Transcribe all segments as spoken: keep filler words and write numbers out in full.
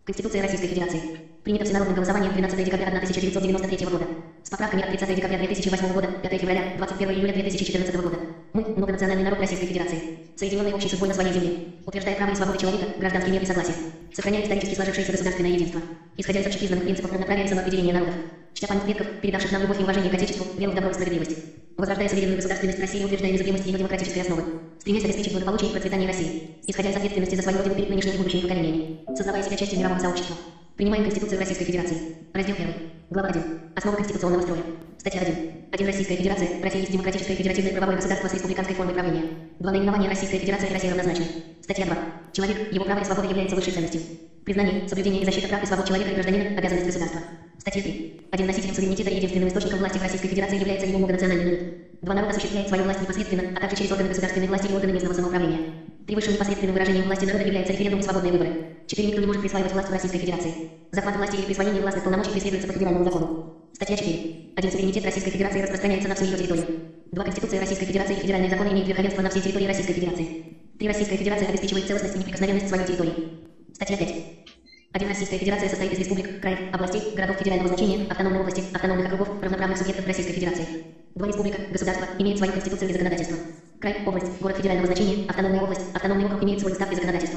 Конституция Российской Федерации. Принято всенародным голосованием двенадцатого декабря тысяча девятьсот девяносто третьего года. С поправками от тридцатого декабря две тысячи восьмого года, пятого февраля, двадцать первого июля две тысячи четырнадцатого года. Мы – многонациональный народ Российской Федерации, соединенный общей судьбой на своей земле, утверждая право и свободы человека, гражданский мир и согласие, сохраняя исторически сложившееся государственное единство, исходя из общепризнанных принципов равноправия и самоопределения народов, чтя память предков, передавших нам любовь и уважение к Отечеству, веру в добро и справедливость, возрождая суверенную государственность России и утверждая незыблемость ее демократической основы, стремясь обеспечить благополучие и процветание России, исходя из ответственности за свою родину перед нынешними и будущими поколениями, сознавая себя частью мирового сообщества. Принимаем Конституцию Российской Федерации. Раздел первый. Глава один. Основа конституционного строя. Статья один. один. Российская Федерация. Россия есть демократическое федеративное правовое государство с республиканской формой правления. два. Наименование Российская Федерация и Россия равнозначны. Статья два. Человек, его право и свобода является высшей ценностью. Признание, соблюдение и защита прав и свобод человека и гражданина – обязанность государства. Статья три. Один. Носителем суверенитета и единственным источником власти в Российской Федерации является его многонациональный народ. два. Народ осуществляет свою власть непосредственно, а также через органы государственной власти и органы местного самоуправления. три. Высшим непосредственным выражением власти народа является референдум и свободные выборы. четыре. Никто не может присваивать власть в Российской Федерации. Захват власти или присвоение властных полномочий преследуется по федеральному закону. Статья четыре. один. Суверенитет Российской Федерации распространяется на всю ее территорию. два. Конституция Российской Федерации и федеральные законы имеют верховенство на всей территории Российской Федерации. три. Российская Федерация обеспечивает целостность и неприкосновенность своей территории. Статья пять. один. Российская Федерация состоит из республик, краев, областей, городов федерального значения, автономной области, автономных округов, равноправных субъектов Российской Федерации. два. Республика, государство, имеет свою конституцию и законодательство. Край, область, город федерального значения, автономная область, автономный округ имеет свой устав и законодательство.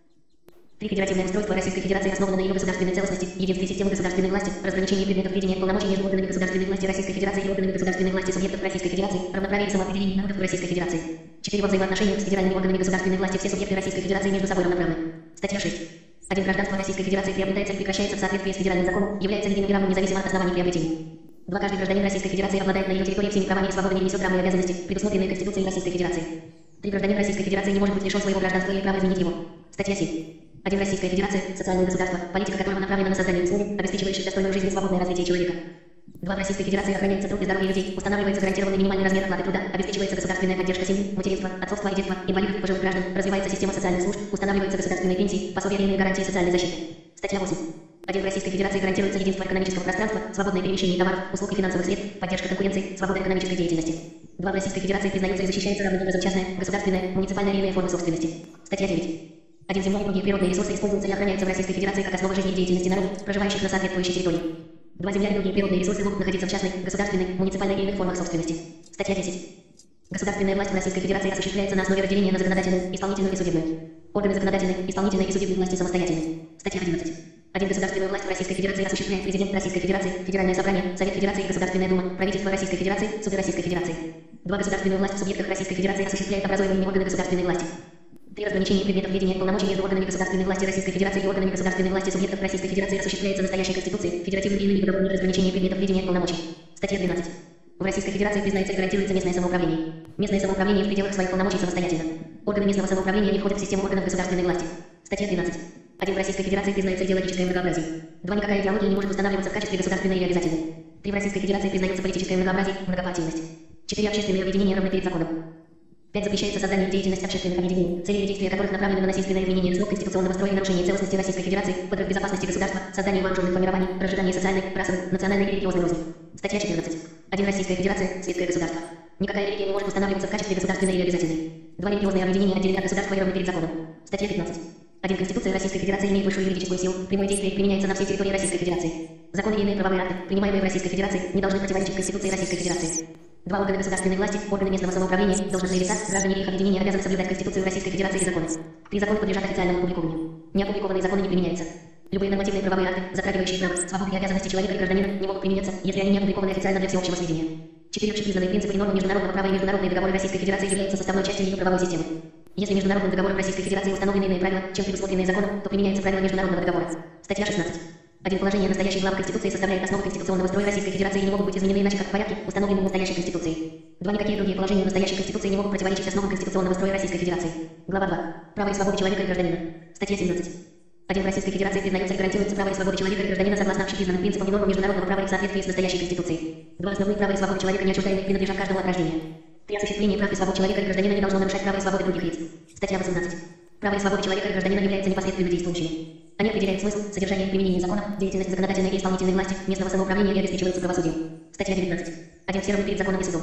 три. Федеративное устройство Российской Федерации основано на ее государственной целостности, единстве системы государственной власти, разграничении предметов ведения полномочий между органами государственной власти Российской Федерации и органами государственной власти субъектов Российской Федерации, равноправии и самоопределении народов в Российской Федерации. четыре. Во взаимоотношениях с федеральными органами государственной власти все субъекты Российской Федерации между собой равноправны. Статья шесть. один. Гражданство Российской Федерации приобретается и прекращается в соответствии с федеральным законом, является единым и равным независимо от оснований приобретения. два. Каждый гражданин Российской Федерации обладает на ее территории всеми правами и свободами и несет равные обязанности, предусмотренные Конституцией Российской Федерации. три. Гражданин Российской Федерации не может быть лишен своего гражданства или права изменить его. Статья семь. один. Российская Федерация, социальное государство, политика которого направлена на создание условий, обеспечивающих достойную жизнь и свободное развитие человека. два. В Российской Федерации охраняется труд и здоровье людей, устанавливается гарантированный минимальный размер оплаты труда, обеспечивается государственная поддержка семьи, материнства, отцовства и детства, инвалидов и пожилых граждан, развивается система социальных служб, устанавливаются государственные пенсии, пособия и иные гарантии социальной защиты. Статья восемь. один. В Российской Федерации гарантируется единство экономического пространства, свободное перемещение товаров, услуг и финансовых средств, поддержка конкуренции, свобода экономической деятельности. два. В Российской Федерации признаются и защищаются равным образом частная, государственная, муниципальная и иные формы собственности. Статья девять. один. Земля и другие природные ресурсы используются и охраняются в Российской Федерации как основа жизни и деятельности народов, проживающих на соответствующей территории. два. Земля и другие природные ресурсы могут находиться в частной, государственной, муниципальной и иных формах собственности. Статья десять. Государственная власть в Российской Федерации осуществляется на основе разделения на законодательную, исполнительную и судебную. Органы законодательной, исполнительной и судебной власти самостоятельны. Статья одиннадцать. один. Государственную власть в Российской Федерации осуществляет президент Российской Федерации, Федеральное собрание, Совет Федерации и Государственная Дума, правительство Российской Федерации, суды Российской Федерации. два. Государственную власть в субъектах Российской Федерации осуществляет образуемые органы государственной власти. три. Разграничение предметов ведения полномочий между органами государственной власти Российской Федерации и органами государственной власти субъектов Российской Федерации осуществляется настоящей Конституцией, федеративным и иными договорами разграничения предметов ведения полномочий. Статья двенадцать. В Российской Федерации признается и гарантируется местное самоуправление. Местное самоуправление в пределах своих полномочий самостоятельно. Органы местного самоуправления не входят в систему органов государственной власти. Статья тринадцать. один. В Российской Федерации признается идеологическое многообразие. два. Никакая идеология не может устанавливаться в качестве государственной или обязательной. три. В Российской Федерации признается политическое многообразие, многопартийность. четыре. Общественные объединения равны перед законом. пять. Запрещается создание и деятельность общественных объединений, цели и действия которых направлены на насильственное изменение основ конституционного строя и нарушение целостности Российской Федерации, подрыв безопасности государства, создание вооруженных формирований, разжигание социальной, расовой, национальной и религиозной розни. Статья четырнадцать. один. Российская Федерация, светское государство. Никакая религия не может устанавливаться в качестве государственной или обязательной. два. Религиозные объединения отделены от государства и равны перед законом. Статья пятнадцать. один. Конституция Российской Федерации имеет высшую юридическую силу, прямое действие применяется на всей территории Российской Федерации. Законы и иные правовые акты, принимаемые в Российской Федерации, не должны противоречить Конституции Российской Федерации. два. Органы государственной власти, органы местного самоуправления, должностные лица, граждане и их объединения обязаны соблюдать Конституцию Российской Федерации и законы. три. Законы подлежат официальному опубликованию. Неопубликованные законы не применяются. Любые нормативные правовые акты, затрагивающие права, свободы и обязанности человека и гражданина, не могут применяться, если они не опубликованы официально для всеобщего сведения. четыре. Общепризнанные принципы и нормы международного права и международные договоры Российской Федерации являются составной частью ее правовой системы. Если международным договором Российской Федерации установлены иные правила, чем предусмотренные законом, то применяются правила международного договора. Статья шестнадцать. один. Положение настоящей главы Конституции составляет основу конституционного строя Российской Федерации и не могут быть изменены иначе, как в порядке, установленном настоящей Конституцией. два. Никакие другие положения настоящей Конституции не могут противоречить основам конституционного строя Российской Федерации. Глава два. Право и свободы человека и гражданина. Статья семнадцать. один. В Российской Федерации признаются и гарантируются права и свободы человека и гражданина согласно общепризнанным принципам и нормам международного права и в соответствии с настоящей Конституцией. два. Основные права и свободы человека неотчуждаемые принадлежат каждому от рождения. три. Осуществление прав и свобод человека и гражданина не должно нарушать права и свободы других лиц. Статья восемнадцать. Право и свободы человека и гражданина являются непосредственно действующими. Они определяют смысл, содержание, применение законов, деятельность законодательной и исполнительной власти, местного самоуправления и обеспечиваются правосудием. Статья девятнадцать. один. Все равны перед законом и судом.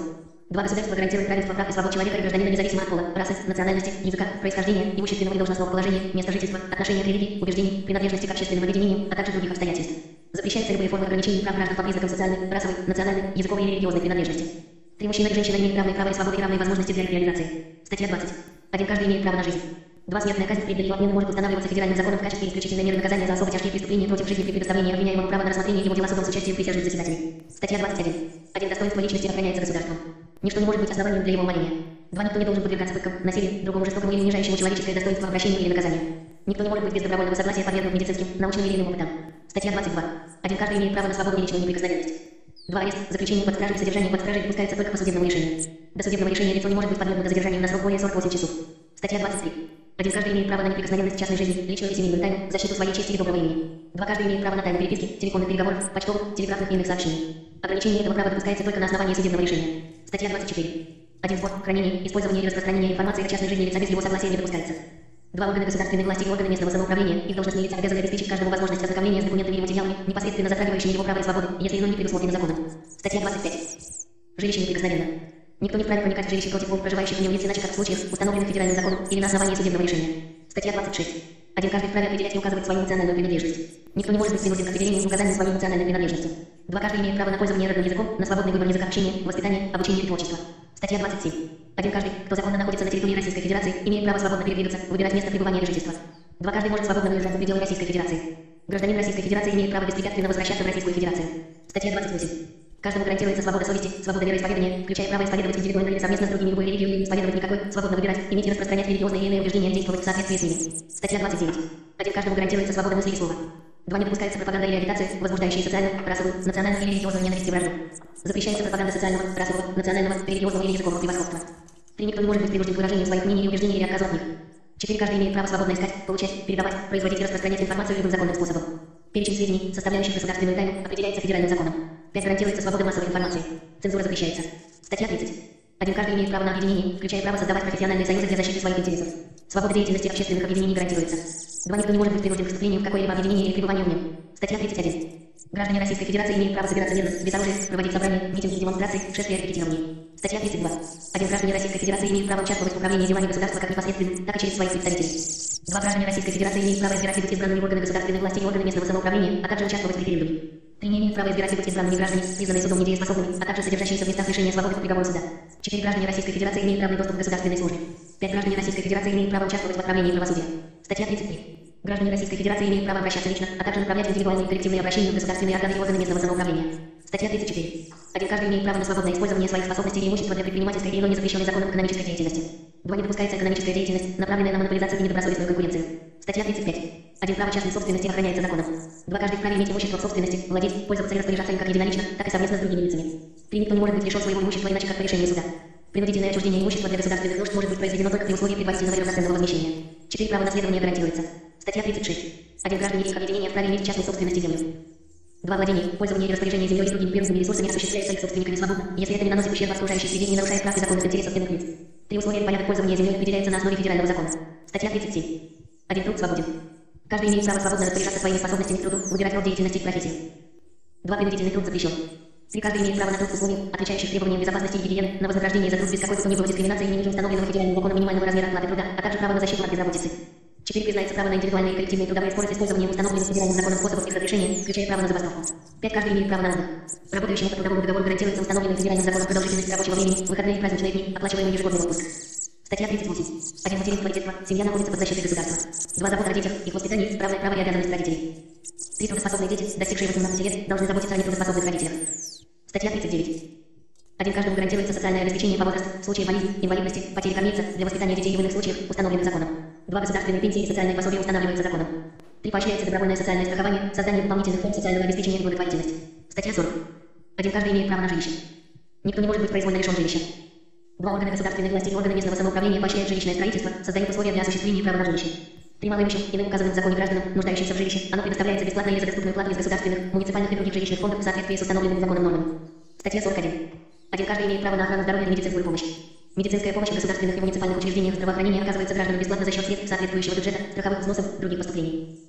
Два государства гарантируют равенство прав и свобод человека и гражданина независимо от пола, расы, национальности, языка, происхождения, имущественного и должностного положения, места жительства, отношения к религии, убеждений, принадлежности к общественным объединениям, а также других обстоятельств. Запрещаются любые формы ограничений прав граждан по признакам социальной, расовой, национальной, языковой или религиозной принадлежности. Три мужчина и женщина имеют равные права и свободы и равные возможности для их реализации. Статья двадцать. Один каждый имеет право на жизнь. Два смертная казнь впредь для ее отмены может устанавливаться федеральным законом в качестве исключительной меры наказания за особо тяжкие преступления против жизни при предоставлении обвиняемому права на рассмотрение его дела судом с участием присяжных заседателей. Статья двадцать один. Один достоинство личности охраняется государством. Ничто не может быть основанием для его умаления. Два никто не должен подвергаться пыткам, насилию, другому жестокому или унижающему человеческое достоинство обращению или наказанию. Никто не может быть без добровольного согласия подвергнут медицинским, научным или иным опытам. Статья двадцать два. Один каждый имеет право на свободу и личную неприкосновенность. Два арест, заключение под стражей и содержание под стражей допускается только по судебному решению. До судебного решения лицо не может быть подвергнуто задержанию на срок более сорока восьми часов. Статья двадцать три. Один каждый имеет право на неприкосновенность частной жизни, личную и семейную тайну, защиту своей чести и доброго имени. Два каждый имеет право на тайну переписки, телефонных переговоров, почтовых, телеграфных и иных сообщений. Ограничение этого права допускается только на основании судебного решения. Статья двадцать четыре. Один сбор, хранение, использование и распространение информации о частной жизни лица без его согласия не допускается. Два органа государственной власти и органы местного самоуправления, их должностные лица обязаны обеспечить каждому возможность ознакомления с документами и материалами, непосредственно затрагивающими его права и свободы, если иное не предусмотрено законом. Статья двадцать пять. Жилище неприкосновенно. Никто не вправе проникать в жилище против воли проживающих в нем лиц, иначе как в случаях, установленных федеральным законом или на основании судебного решения. Статья двадцать шесть. Один каждый вправе определять и указывать свою национальную принадлежность. Никто не может быть принужден к определению и указанию своей национальной принадлежности. Два каждый имеет право на пользование родным языком, на свободный выбор языка общения, воспитания, обучения и творчества. Статья двадцать семь. Один каждый, кто законно находится на территории Российской Федерации, имеет право свободно передвигаться, выбирать место пребывания и жительства. Два каждый может свободно выезжать за пределы Российской Федерации. Гражданин Российской Федерации имеет право беспрепятственно возвращаться в Российскую Федерацию. Статья двадцать восемь. Каждому гарантируется свобода совести, свобода вероисповедания, включая право исповедовать индивидуально или совместно с другими любую религию или не исповедовать никакой, свободно выбирать, иметь и распространять религиозные и иные убеждения и действовать в соответствии с ними. Статья двадцать девять. Один каждому гарантируется свобода мысли и слова. Два не допускается пропаганда или агитация, возбуждающие социальную, расовую, национальную или религиозную ненависть и вражду. Запрещается пропаганда социального, расового, национального, религиозного или языкового превосходства. Три никто не может быть принужден к выражению своих мнений и убеждений или отказу от них. Четыре каждый имеет право свободно искать, получать, передавать, производить и распространять информацию любым законным способом. Перечень сведений, составляющих государственную тайну, определяется федеральным законом. Пять гарантируется свобода массовой информации. Цензура запрещается. Статья тридцать. Один каждый имеет право на объединение, включая право создавать профессиональные союзы для защиты своих интересов. Свобода деятельности общественных объединений гарантируется. Два никто не может быть принужден к вступлению в какое-либо объединение или пребыванию в нем. Статья тридцать один. Граждане Российской Федерации имеют право собираться мирно, без оружия, проводить собрания, митинги, демонстрации, шествия и репетирования. Статья тридцать два. Один гражданин Российской Федерации имеет право участвовать в управлении делами государства как непосредственно, так и через своих представителей. Два граждане Российской Федерации имеют право избирать и быть избранными в органы государственной власти и органы местного самоуправления, а также участвовать в референдуме. Три не имеют права избирать и быть избранными граждане, признанные судом недееспособными, а также содержащиеся в местах лишения свободы по приговору суда. Четыре граждане Российской Федерации имеют равный доступ к государственной службе. Пять граждане Российской Федерации имеют право участвовать в отправлении правосудия. Статья тридцать три. Граждане Российской Федерации имеют право обращаться лично, а также направлять индивидуальные и коллективные обращения в государственные органы и органы местного самоуправления. Статья тридцать четыре. Один каждый имеет право на свободное использование своих способностей и имущества для предпринимательской и иной незапрещенной законом экономической деятельности. Два не допускается экономическая деятельность, направленная на монополизацию и недобросовестную конкуренцию. Статья тридцать пять. Один право частной собственности охраняется законом. Два каждый вправе иметь имущество в собственности, владеть, пользоваться и распоряжаться им как единолично, так и совместно с другими лицами. Три никто не может быть лишен своего имущества иначе как по решению суда. Принудительное отчуждение имущества для государственных нужд может быть произведено только при условии предварительного и равноценного возмещения. Четыре права наследования гарантируется. Статья тридцать шесть. Один гражданин или их объединение вправе иметь в частной собственности землю. Два владения, пользование и распоряжение землей и другими природными ресурсами осуществляется их собственниками свободно, если это не наносит ущерб окружающей среде и не нарушает прав и законных интересов иных лиц. Три условия и порядок пользования землей определяются на основе федерального закона. Статья тридцать семь. Один труд свободен. Каждый имеет право свободно распоряжаться своими способностями к труду, выбирать род деятельности и профессию. Два принудительный труд запрещен. Три каждый имеет право на труд в условиях, отвечающих требованиям безопасности и гигиены, на вознаграждение за труд без какой бы то ни было дискриминации и не ниже установленного федеральным законом минимального размера оплаты труда, а также право на защиту от безработицы. Четыре признается право на индивидуальные и коллективные трудовые споры с использованием установленных федеральным законом способов их разрешения, включая право на забастовку. Пять каждый имеет право на отдых. Работающему по трудовому договору гарантируется установленным федеральным законом продолжительность рабочего времени, выходные и праздничные дни, оплачиваемый ежегодный отпуск. Статья тридцать восемь. Один материнство и детство. Семья находится под защитой государства. Два забота о детях, их воспитании, равное право и обязанность родителей. Три трудоспособные дети, достигшие восемнадцати лет, должны заботиться о нетрудоспособных родителях. Статья тридцать девять. Один каждому гарантируется социальное обеспечение по возрасту, в случае болезни, инвалидности, потери кормильца, для воспитания детей и в иных случаях, установленных законом. Два государственные пенсии и социальные пособия устанавливаются законом. Три поощряется добровольное социальное страхование, создание дополнительных форм социального обеспечения и благотворительность. Статья сорок. Один каждый имеет право на жилище. Никто не может быть произвольно лишен жилища. Два органа государственной власти и органы местного самоуправления поощряют жилищное строительство, создают условия для осуществления права на жилище. При малоимущих, иным указанным в законе гражданам, нуждающимся в жилище, оно предоставляется бесплатно или за доступную плату из государственных, муниципальных и других жилищных фондов в соответствии с установленными законом нормами. Статья сорок один. Один каждый имеет право на охрану здоровья и медицинскую помощь. Медицинская помощь в государственных и муниципальных учреждениях здравоохранения оказывается гражданам бесплатно за счет средств соответствующего бюджета, страховых взносов, других поступлений.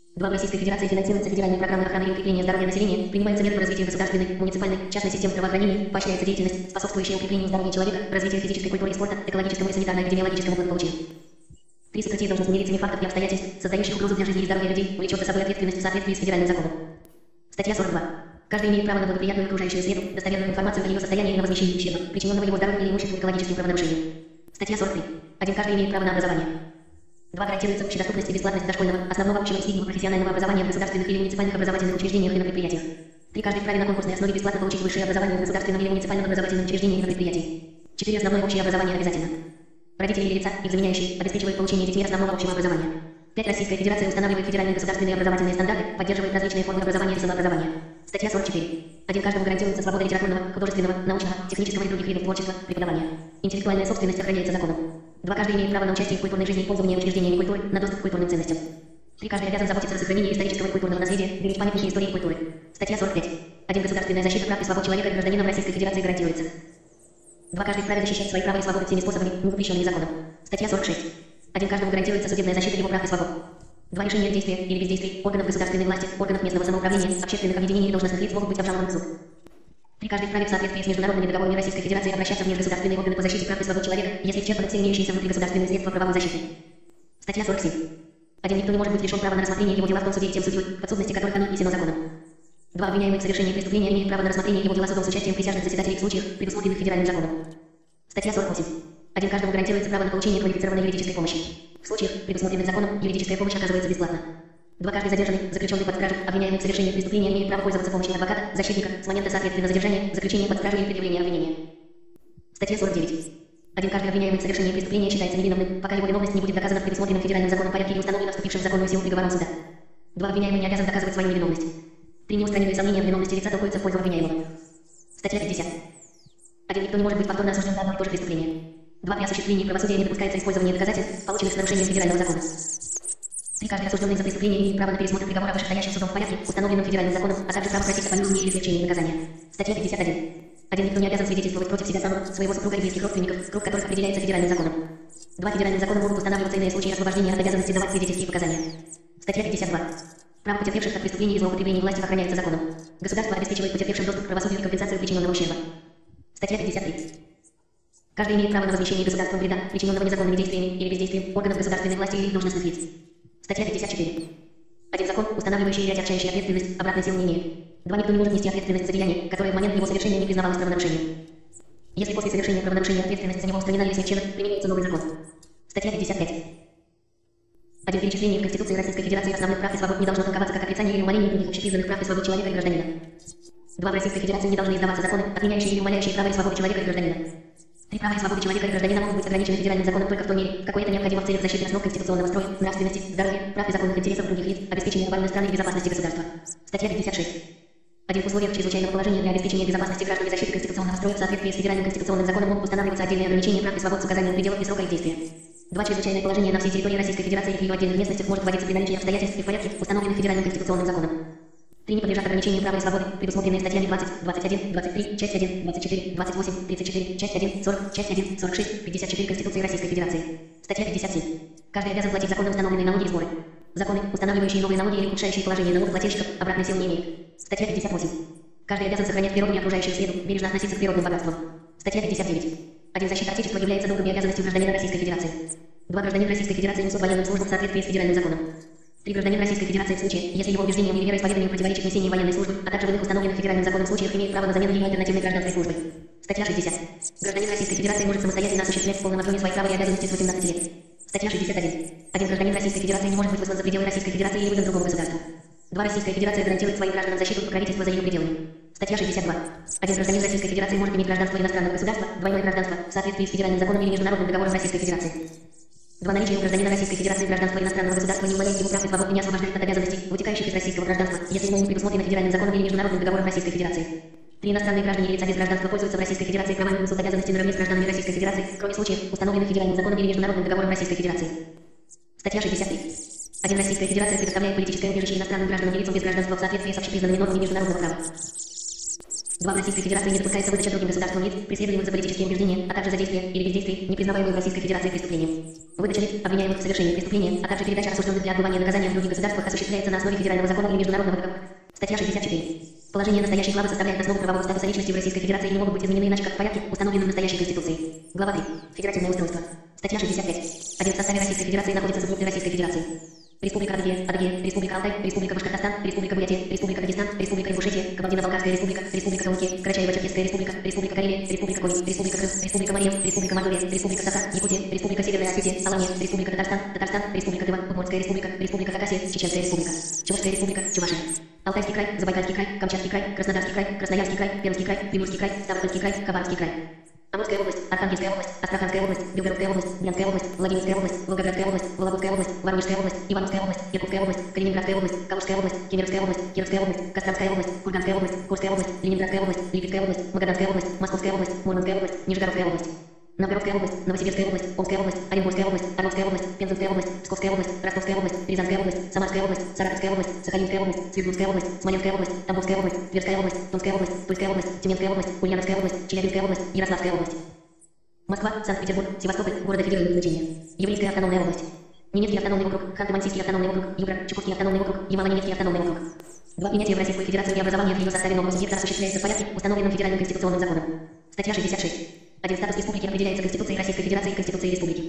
два. В Российской Федерации финансируется федеральная программа охраны и укрепления здоровья населения, принимаются меры по развитию государственной, муниципальной, частной систем здравоохранения, поощряется деятельность, способствующая укреплению здоровья человека, развитию физической культуры и спорта, экологическому и санитарно-эпидемиологическому благополучию. три. Сократить должностными лицами фактов и обстоятельств, создающих угрозу для жизни и здоровья людей, влечет за собой ответственность в соответствии с федеральным законом. Статья сорок два. Каждый имеет право на благоприятную окружающую среду, достоверную информацию о ее состоянии и на возмещение ущерба, причиненного его здоровью или имуществу экологическим правонарушением. Статья сорок три. один. Каждый имеет право на образование. два. Гарантируется общедоступность и бесплатность дошкольного, основного общего и среднего профессионального образования в государственных или муниципальных образовательных учреждениях и на предприятиях. три. Каждый вправе на конкурсной основе бесплатно получить высшее образование в государственном или муниципальном образовательном учреждении и на предприятии. четыре. Основное общее образование обязательно. Родители или лица, их заменяющие, обеспечивают получение детьми основного общего образования. пять. Российская Федерация устанавливает федеральные государственные образовательные стандарты, поддерживает различные формы образования и самообразования. Статья сорок четыре. один. Каждому гарантируется свобода литературного, художественного, научного, технического и других видов творчества, преподавания. Интеллектуальная собственность охраняется законом. два. Каждый имеет право на участие в культурной жизни и пользование учреждениями культуры, на доступ к культурным ценностям. три. Каждый обязан заботиться о сохранении исторического и культурного наследия, беречь памятники истории и культуры. Статья сорок пять. один. Государственная защита прав и свобод человека и гражданина в Российской Федерации гарантируется. два. Каждый вправе защищать свои права и свободы всеми способами, не запрещенными законом. Статья сорок шесть. один. Каждому гарантируется судебная защита его прав и свобод. два. Решения действия или бездействия органов государственной власти, органов местного самоуправления, общественных объединений и должностных лиц могут быть обжалованы в суд. три. Каждый вправе в соответствии с международными договорами Российской Федерации обращаться в межгосударственные органы по защите прав и свобод человека, если исчерпаны все имеющиеся внутригосударственные средства правовой защиты. Статья сорок семь. один. Никто не может быть лишен права на рассмотрение его дела в том суде и тем судьей, подсудности которых оно внесено законом. два. Обвиняемый в совершении преступления имеет право на рассмотрение его дела судом с участием присяжных заседателей в случаях, предусмотренных федеральным законом. Статья сорок восемь. один. Каждому гарантируется право на получение квалифицированной юридической помощи. В случаях, предусмотренных законом, юридическая помощь оказывается бесплатно. два. Каждый задержанный, заключенный под стражу, обвиняемый в совершении преступления имеет право пользоваться помощью адвоката, защитника с момента соответственно задержания, заключения под стражу и предъявления обвинения. Статья сорок девять. один. Каждый обвиняемый в совершении преступления считается невиновным, пока его виновность не будет доказана в предусмотренном федеральным законом порядке или установлена вступившим в законную силу приговором суда. два. Обвиняемый не обязан доказывать свою невиновность. три. Неустранимые сомнения в виновности лица толкуются в пользу обвиняемого. Статья пятьдесят. один. Никто не может быть повторно осужден за одно и то же преступление. два. При осуществлении правосудия не допускается использование доказательств, полученных с нарушением федерального закона. три. Каждый осужденный за преступление имеет право на пересмотр приговора вышестоящим судом в порядке, установленном федеральным законом, а также право просить о помиловании или смягчении наказания. Статья пятьдесят один. один. Никто не обязан свидетельствовать против себя самого, своего супруга и близких родственников, круг которых определяется федеральным законом. два. Федеральным законом могут устанавливаться иные случаи освобождения от обязанности давать свидетельские показания. Статья пятьдесят два. Право потерпевших от преступлений и злоупотреблений власти охраняется законом. Государство обеспечивает потерпевшим доступ к правосудию и компенсацию причиненного ущерба. Статья пятьдесят три. Каждый имеет право на возмещение государством вреда, причиненного незаконными действиями или бездействием органов государственной власти или должностных лиц. Статья пятьдесят четыре. один. Закон, устанавливающий или отягчающий ответственность, обратной силы не имеет. два. Никто не может нести ответственность за деяние, которое в момент его совершения не признавалось правонарушением. Если после совершения правонарушения ответственность за него устранена или смягчена, применяется новый закон. Статья пятьдесят пять. один. Перечисление в Конституции Российской Федерации основных прав и свобод не должно толковаться как отрицание или умаление других общепризнанных прав и свобод человека и гражданина. два. В Российской Федерации не должны издаваться законы, отменяющие или умаляющие права и свободы человека и гражданина. три. Права и свободы человека и гражданина могут быть ограничены федеральным законом только в той мере, в какой это необходимо в целях защиты основ конституционного строя, нравственности, здоровья, прав и законных интересов других лиц, обеспечения обороны страны и безопасности государства. Статья пятьдесят шесть. один. В условиях чрезвычайного положения для обеспечения безопасности граждан и защиты конституционного строя в соответствии с федеральным конституционным законом могут устанавливаться отдельные ограничения прав и свобод с указанием пределов и срока их действия. два. Чрезвычайное положение на всей территории Российской Федерации и в ее отдельных местностях может вводиться при наличии обстоятельств и в порядке, установленных федеральным конституционным законом. три. Не подлежат ограничению права и свободы, предусмотренные статьями двадцать, двадцать один, двадцать три, часть один, двадцать четыре, двадцать восемь, тридцать четыре, часть один, сорок, часть один, сорок шесть, пятьдесят четыре Конституции Российской Федерации. Статья пятьдесят семь. Каждый обязан платить законно установленные налоги и сборы. Законы, устанавливающие новые налоги или ухудшающие положение налогоплательщиков, обратной силы не имеют. Статья пятьдесят восемь. Каждый обязан сохранять природу и окружающую среду, бережно относиться к природным богатствам. Статья пятьдесят девять. один. Защита Отечества является долгом и обязанностью гражданина Российской Федерации. два. Гражданин Российской Федерации несет военную службу в соответствии с федеральным законом. три. Гражданин Российской Федерации в случае, если его убеждениям или вероисповеданию противоречит несение военной службы, а также в иных установленных федеральным законом случаях имеет право на замену ей альтернативной гражданской службы. Статья шестьдесят. Гражданин Российской Федерации может самостоятельно осуществлять в полном объеме свои права и обязанности с восемнадцати лет. Статья шестьдесят один. один. Гражданин Российской Федерации не может быть выслан за пределы Российской Федерации или выдан другому государству. два. Российская Федерация гарантирует своим гражданам защиту и покровительство за ее пределами. Статья шестьдесят два. один. Гражданин Российской Федерации может иметь гражданство иностранного государства, двойное гражданство, в соответствии с федеральным законом или международным договором Российской Федерации. два. Наличие у гражданина Российской Федерации гражданства иностранного государства не умаляет его прав и свобод и не освобождает от обязанностей, вытекающих из российского гражданства, если ему не предусмотрено федеральным законом или международным договором Российской Федерации. три. Иностранные граждане и лица без гражданства пользуются в Российской Федерации правами и несут обязанности наравне с гражданами Российской Федерации, кроме случаев, установленных федеральным законом или международным договором Российской Федерации. Статья шестьдесят три. один. Российская Федерация предоставляет политическое убежище иностранным гражданам и лицам без гражданства в соответствии с общепризнанными нормами международного права. два. В Российской Федерации не допускается выдача другим государствам лиц, преследуемых за политические убеждения, а также за действия или бездействие, не признаваемые в Российской Федерации преступлением. Выдача лиц, обвиняемых в совершении преступления, а также передача осужденных для отбывания наказания в других государствах осуществляется на основе федерального закона или международного договора. Статья шестьдесят четыре. Положение настоящей главы составляет основу правового статуса личности в Российской Федерации и не могут быть изменены иначе как в порядке, установленном настоящей Конституцией. Глава три. Федеративное устройство. Статья шестьдесят пять. Один в составе Российской Федерации находится субъекты Российской Федерации. Республика Адыгея, Адыгея, Республика Алтай, Республика Башкортостан, Республика Бурятия, Республика Дагестан, Республика Ингушетия, Кабардино-Балкарская Республика, Республика Калмыкия, Карачаево-Черкесская Республика, Республика Карелия, Республика Коми, Республика Крым, Республика Мария, Республика Мордовия, Республика Саха, Якутия, Республика Северная Осетия, Алания, Республика Татарстан, Татарстан, Республика Тыва, Удмуртская Республика, Республика Хакасия, Чеченская Республика, Чувашская Республика, Чувашия. Алтайский край, Забайкальский край, Камчатский край, Краснодарский край, Красноярский край, Пермский край, Приморский край, Ставропольский край, Хабаровский край. Амурская область, Архангельская область, Астраханская область, Белгородская область, Брянская область, Владимирская область, Волгоградская область, Вологодская область, Воронежская область, Ивановская область, Иркутская область, Калининградская область, Калужская область, Кемеровская область, Кировская область, Костромская область, Курганская область, Курская область, Ленинградская область, Липецкая область, Магаданская область, Московская область, Мурманская область, Нижегородская область. Новгородская область, Новосибирская область, Омская область, Оренбургская область, Орловская область, Пензенская область, Псковская область, Ростовская область, Рязанская область, Самарская область, Саратовская область, Сахалинская область, Свердловская область, Смоленская область, Тамбовская область, Тверская область, Томская область, Тульская область, Тюменская область, Ульяновская область, Челябинская область, Ярославская область. Москва, Санкт-Петербург, Севастополь, города федерального значения. Еврейская автономная область. Ненецкий автономный округ, Ханты-Мансийский автономный округ, Югра, Чукотский автономный округ, Ямало-Ненецкий автономный округ. Два. Принятие в Российскую Федерацию и образование в ее составе нового субъекта осуществляется в порядке, установленном федеральным конституционным законом. Статья шестьдесят шесть. Один. Статус республики определяется Конституцией Российской Федерации и Конституцией Республики.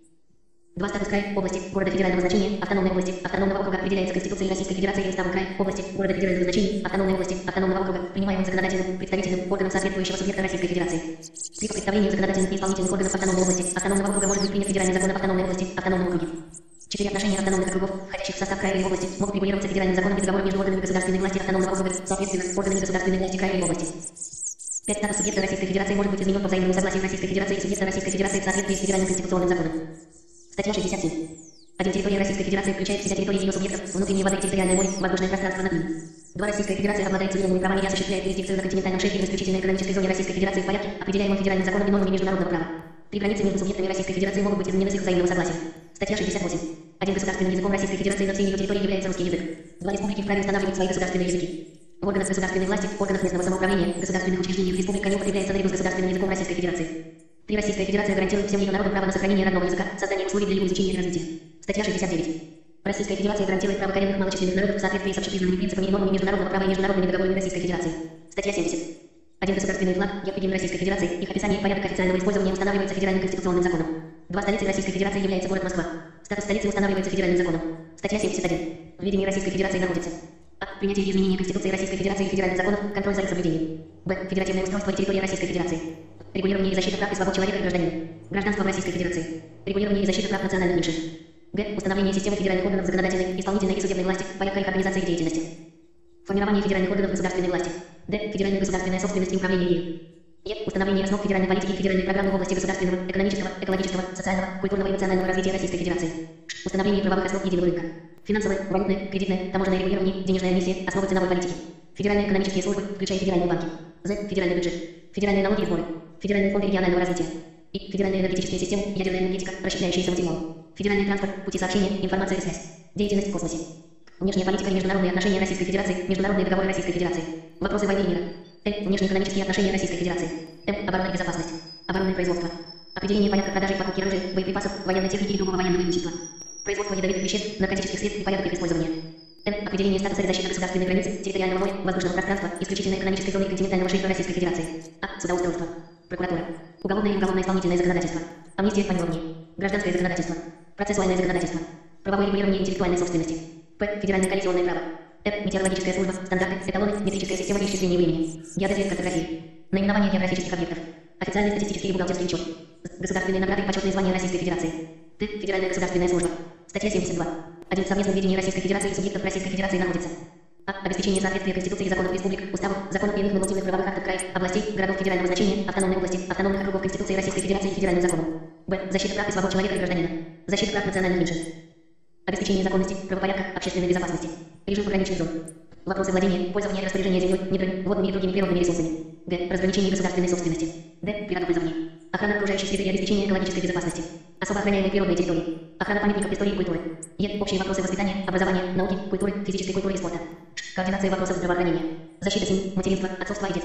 два. Статус края, области, города федерального значения, автономной области, автономного округа определяется Конституцией Российской Федерации и уставом края, области, города федерального значения, автономной области, автономного округа, принимаемым законодательным, представительным органом соответствующего субъекта Российской Федерации. При представлении законодательных и исполнительных органов автономной области, автономного округа может быть принят федеральный закон об автономной области, автономном округе. Четыре. Отношения автономных округов, входящих в состав края или области, могут регулироваться федеральным законом без договора между органами государственной власти автономного округа, соответственно, органами государственной власти края или области. пять. Статус субъекта Российской Федерации может быть изменен по взаимному согласию Российской Федерации и субъекта Российской Федерации в соответствии с федеральным конституционным законом. Статья шестьдесят семь. один. Территория Российской Федерации включает в себя территории ее субъектов, внутренние воды, территориальное море, воздушное пространство над ним. два. Российская Федерация обладает суверенными правами и осуществляет юрисдикцию на континентальном шельфе в исключительной экономической зоне Российской Федерации в порядке, определяемом федеральным законом и нормами международного права. Три. Границы между субъектами Российской Федерации могут быть изменены с их взаимного согласия. Статья шестьдесят восемь. один. Государственным языком Российской Федерации на всей ее территории является русский язык. два. Республики вправе устанавливать свои государственные языки. В органах государственной власти, органах местного самоуправления, государственных учреждениях республика не употребляется наряду с государственным языком Российской Федерации. три. Российская Федерация гарантирует всем ее народам право на сохранение родного языка, создание условий для его изучения и развития. Статья шестьдесят девять. Российская Федерация гарантирует право коренных малочисленных народов в соответствии с общепризнанными принципами и нормами международного права и международными договорами Российской Федерации. Статья семьдесят. Один. Государственный флаг, герб и гимн Российской Федерации, их описание и порядок официального использования устанавливается федеральным конституционным законом. два. Столицей Российской Федерации является город Москва. Статус столицы устанавливается федеральным законом. Статья семьдесят один. В ведении Российской Федерации находится: а. Принятие и изменение Конституции Российской Федерации и федеральных законов, контроль за их соблюдением. Б. Федеративное устройство и территория Российской Федерации. Регулирование и защита прав и свобод человека и гражданина. Гражданство в Российской Федерации. Регулирование и защита прав национальных меньшинств. Г. Установление системы федеральных органов законодательной, исполнительной и судебной власти, порядка их организации и деятельности. Формирование федеральных органов государственной власти. Д. Федеральная государственная собственность и управление ею. Е. Установление основ федеральной политики и федеральной программы в области государственного, экономического, экологического, социального, культурного и национального развития Российской Федерации. Ш. Установление правовых основ единого рынка. Финансовое, валютное, кредитное, таможенное регулирование, денежная эмиссия, основы ценовой политики. Федеральные экономические службы, включая федеральные банки. З. Федеральный бюджет. Федеральные налоги и сборы. Федеральный фонд регионального развития. И. Федеральные энергетические системы, ядерная энергетика, расщепляющиеся материалы. Федеральный транспорт, пути сообщения, информация и связь. Деятельность в космосе. Внешняя политика и международные отношения Российской Федерации, международные договоры Российской Федерации. Вопросы войны и мира. Э. Внешнеэкономические отношения Российской Федерации. М. Оборона и безопасность. Оборонное производство. Определение порядка продажи и покупки оружия, боеприпасов, военной техники и другого военного имущества. Производство ядовитых веществ, наркотических средств и порядок их использования. Н. Определение статуса и защиты государственной границы, территориального моря, воздушного пространства, исключительной экономической зоны и континентального шельфа Российской Федерации. А. Судоустройство. Прокуратура. Уголовное и уголовно-исполнительное законодательство. Амнистия в помиловании. Гражданское законодательство. Процессуальное законодательство. Правовое регулирование интеллектуальной собственности. П. Федеральное коллизионное право. Р. Метеорологическая служба, стандарты, эталоны, метрическая система для исчисления времени. Геодезия, картография. Наименование географических объектов. Официальный статистический и бухгалтерский учет. Государственные награды и почетные звания Российской Федерации. Т. Федеральная государственная служба. Статья семьдесят два. Один. В совместном ведении Российской Федерации и субъектов Российской Федерации находится: а. Обеспечение соответствия Конституции и законов республик, уставов, законов и иных нормативных правовых актов краев, областей, городов федерального значения, автономной области, автономных округов Конституции Российской Федерации и федеральным законом. Б. Защита прав и свобод человека и гражданина. Защита прав национальных меньшинств. Обеспечение законности, правопорядка, общественной безопасности. Режим пограничных зон. Вопросы владения, пользования и распоряжения землей, недрами, водными и другими природными ресурсами. Г. Разграничение государственной собственности. Д. Природопользование. Охрана окружающей среды и обеспечение экологической безопасности. Особо охраняемые природные территории. Охрана памятников истории и культуры. Е. Общие вопросы воспитания, образования, науки, культуры, физической культуры и спорта. Ш. Координация вопросов здравоохранения. Защита семьи, материнства, отцовства и детства.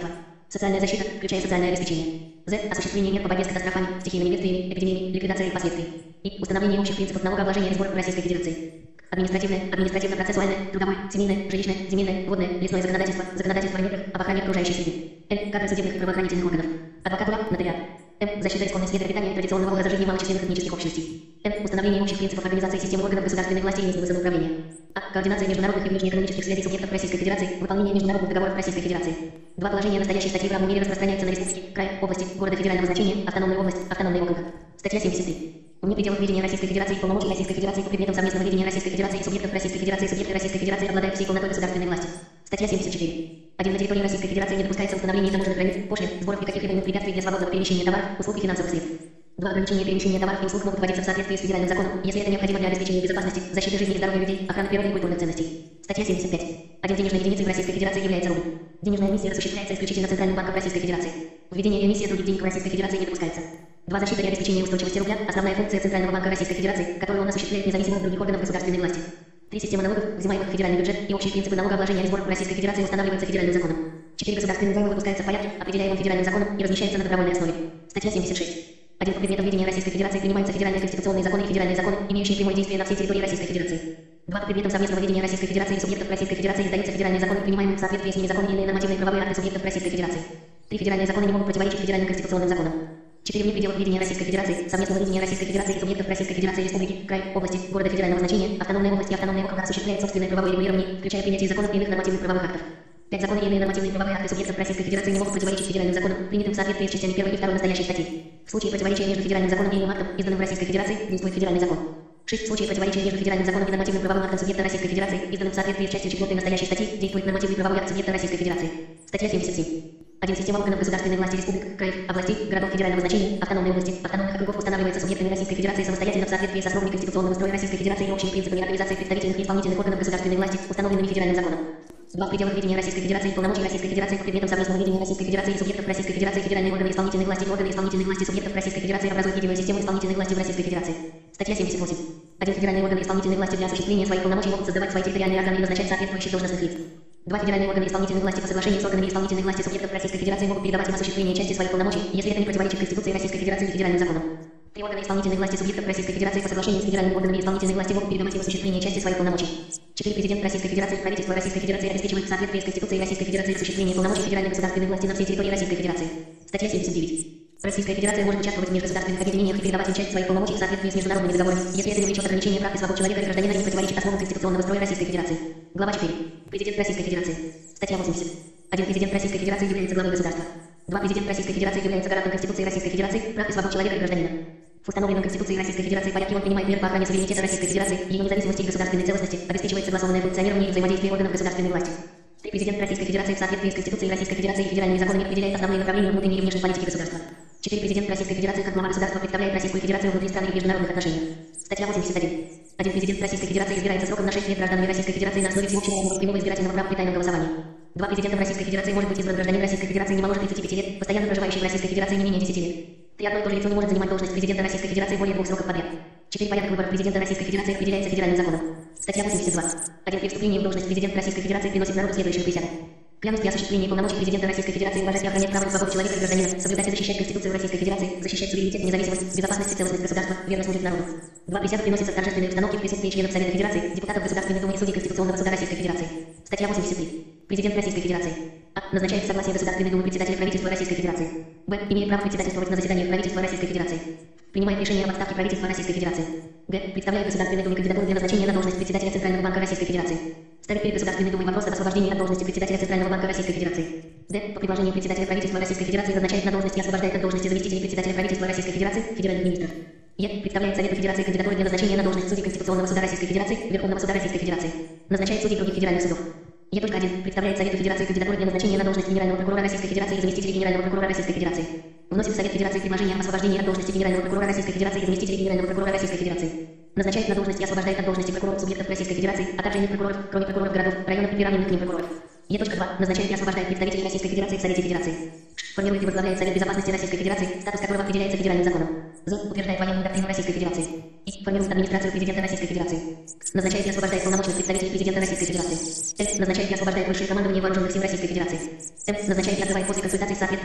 Социальная защита, включая социальное обеспечение. З. Осуществление мер по борьбе с катастрофами, стихийными бедствиями, эпидемиями, ликвидация их последствий. И. Установление общих принципов налогообложения и сборов в Российской Федерации. Административное, административно-процессуальное, трудовое, семейное, жилищное, земельное, водное, лесное законодательство, законодательство о метрах, об охране окружающей среды. Л. Кадры судебных и правоохранительных органов. Адвокатура, нотариат. М. Защита исконной среды обитания и традиционного образа жизни малочисленных этнических общностей. Н. Установление общих принципов организации системы органов государственной власти и местного самоуправления. А. Координация международных и внешнеэкономических связей субъектов Российской Федерации, выполнение международных договоров Российской Федерации. Два положения настоящей статьи в равной мере распространяются на республики, край, области, города федерального значения, автономную область, автономный округ. Статья семьдесят три. Вне пределов ведения Российской Федерации и полномочий Российской Федерации по предметам совместного ведения Российской Федерации и субъектов Российской Федерации субъекты Российской Федерации обладают всей полнотой государственной власти. Статья семьдесят четыре. один. На территории Российской Федерации не допускается установление таможенных границ, пошлин, сборов и каких-либо препятствий для свободного перемещения товаров, услуг и финансовых средств. два. Ограничения перемещения товаров и услуг могут вводиться в соответствии с федеральным законом, если это необходимо для обеспечения безопасности, защиты жизни и здоровья людей, охраны природы и культурных ценностей. Статья семьдесят пять. Один денежной единицей в Российской Федерации является рубль. Денежная эмиссия осуществляется исключительно Центральным банком Российской Федерации. Введение эмиссии других денег в Российской Федерации не допускается. два. Защита и обеспечение устойчивости рубля – основная функция Центрального банка Российской Федерации, которую он осуществляет независимо от других органов государственной власти. три. Система налогов, взимаемых в федеральный бюджет, и общие принципы налогообложения и сборов в Российской Федерации устанавливаются федеральным законом. четыре. Государственные займы выпускаются в порядке, определяемым федеральным законом, и размещаются на добровольной основе. Статья семьдесят шесть. один. По предметам ведения Российской Федерации принимаются федеральные конституционные законы и федеральные законы, имеющие прямое действие на всей территории Российской Федерации. два. По предметам совместного ведения Российской Федерации и субъектов Российской Федерации издаются федеральные законы, принимаемые в соответствии с ними законы и иные нормативные правовые акты субъектов Российской Федерации. три. Федеральные законы не могут противоречить федеральным конституционным законам. четыре. Вне пределов ведения Российской Федерации, совместного ведения Российской Федерации и субъектов Российской Федерации, республики, край, области, города федерального значения, автономная область и автономный округ осуществляет собственное правовое регулирование, включая принятие законов и иных нормативных правовых актов. пять. Законы и иные нормативные правовые акты субъектов Российской Федерации не могут противоречить федеральным законам, принятым в соответствии с частями первой и второй настоящей статьи. В случае противоречия между федеральным законом и иным актом, изданным в Российской Федерации, действует федеральный закон. шесть. В случае противоречия между федеральным законом и нормативным правовым актом субъекта Российской Федерации, изданным в соответствии с частью четвёртой настоящей статьи, действует нормативный правовой акт субъекта Российской Федерации. Статья семьдесят семь. один. Система органов государственной власти республик, краев, областей, городов федерального значения, автономной области, автономных округов устанавливается субъектами Российской Федерации самостоятельно в соответствии с основами конституционного строя Российской Федерации и общими принципами организации представительных и исполнительных органов государственной власти, установленными федеральным законом. два. В пределах ведения Российской Федерации и полномочий Российской Федерации по предметам совместного ведения Российской Федерации и субъектов Российской Федерации федеральные органы исполнительной власти и органы исполнительной власти субъектов Российской Федерации образуют единую систему исполнительной власти в Российской Федерации. Статья семьдесят восемь. один. Федеральные органы исполнительной власти для осуществления своих полномочий могут создавать свои территориальные органы и назначать соответствующих должностных лиц. два. Федеральные органы исполнительной власти по соглашению с органами исполнительной власти субъектов Российской Федерации могут передавать им осуществление части своих полномочий, если это не противоречит Конституции Российской Федерации и федеральным законам. три. Органы исполнительной власти субъектов Российской Федерации по соглашению с федеральными органами исполнительной власти могут передавать им осуществление части своих полномочий. четыре. Президент Российской Федерации и правительство Российской Федерации обеспечивают в соответствии с Конституцией Российской Федерации осуществление полномочий федеральной государственной власти на всей территории Российской Федерации. Статья семьдесят девять. Российская Федерация может участвовать в межгосударственных объединениях и передавать им часть своих полномочий в соответствии с международными договорами, если это не влечет ограничения прав и свобод человека и гражданина и не противоречит основам конституционного строя Российской Федерации. Глава четыре. Президент Российской Федерации. Статья восемьдесят. один. Президент Российской Федерации является главой государства. два. Президент Российской Федерации является гарантом Конституции Российской Федерации, прав и свобод человека и гражданина. В установленном Конституцией Российской Федерации порядке он принимает меры по охране суверенитета Российской Федерации, ее независимости и государственной целостности, обеспечивает согласованное функционирование и взаимодействие органов государственной власти. три. Президент Российской Федерации в соответствии с Конституцией Российской Федерации и федеральными законами определяет основные направления внутренней и внешней политики государства. четыре. Президент Российской Федерации как глава государства представляет Российскую Федерацию внутри страны и в международных отношениях. Статья восемьдесят один. один. Президент Российской Федерации избирается сроком на шесть лет гражданами Российской Федерации на основе всеобщего прямого избирательного права при тайном голосовании. два. Президентом Российской Федерации может быть избран гражданин Российской Федерации не моложе тридцати пяти лет, постоянно проживающий в Российской Федерации не менее десяти лет. три. Одно и то же лицо не может занимать должность президента Российской Федерации более двух сроков подряд. четыре. Порядок выборов президента Российской Федерации определяется федеральным законом. Статья восемьдесят два. один. При вступлении в должность президент Российской Федерации приносит народу следующую присягу. Клянусь при осуществлении полномочий президента Российской Федерации уважать и охранять права и свободы человека и гражданина, соблюдать и защищать Конституцию Российской Федерации, защищать суверенитет, независимость, безопасность и целостность государства, верно служить народу. два. Присяга приносится в торжественной обстановке в присутствии членов Совета Федерации, депутатов Государственной Думы и судей Конституционного суда Российской Федерации. Статья восемьдесят три. Президент Российской Федерации. А. Назначает в согласие Государственной Думы председателя правительства Российской Федерации. Б. Имеет право председательствовать на заседаниях правительства Российской Федерации. Принимает решение об отставке правительства Российской Федерации. Г. Представляет Государственной Думе кандидатуру для назначения на должность председателя Центрального банка Российской Федерации. Ставит перед Государственной Думой вопрос об освобождении от должности председателя Центрального банка Российской Федерации. Д. По предложению председателя правительства Российской Федерации назначает на должность и освобождает от должности заместителей председателя правительства Российской Федерации, федеральных министров. Е. Представляет Совету Федерации кандидатуру для назначения на должность судей Конституционного суда Российской Федерации, Верховного суда Российской Федерации. Назначает судей других федеральных судов. Е. один. Представляет Совету Федерации кандидатуру для назначения на должность генерального прокурора Российской Федерации и заместителей генерального прокурора Российской Федерации. Вносит в Совет Федерации предложение об освобождении от должности генерального прокурора Российской Федерации и заместителей генерального прокурора Российской Федерации. Назначает на должность и освобождает от должности прокуроров субъектов Российской Федерации, а также иных прокуроров, кроме прокуроров городов, районов и приравненных к ним прокуроров. Е. два. Назначает и освобождает представителей Российской Федерации в Совете Федерации. Формирует и возглавляет Совет Безопасности Российской Федерации, статус которого определяется федеральным законом. З. Утверждает военную доктрину Российской Федерации. И. Формирует администрацию президента Российской Федерации. Назначает и освобождает полномочных представителей президента Российской Федерации. Л. Назначает и освобождает высшее командование вооруженных сил Российской Федерации. М. Назначает и отзывает после консультаций с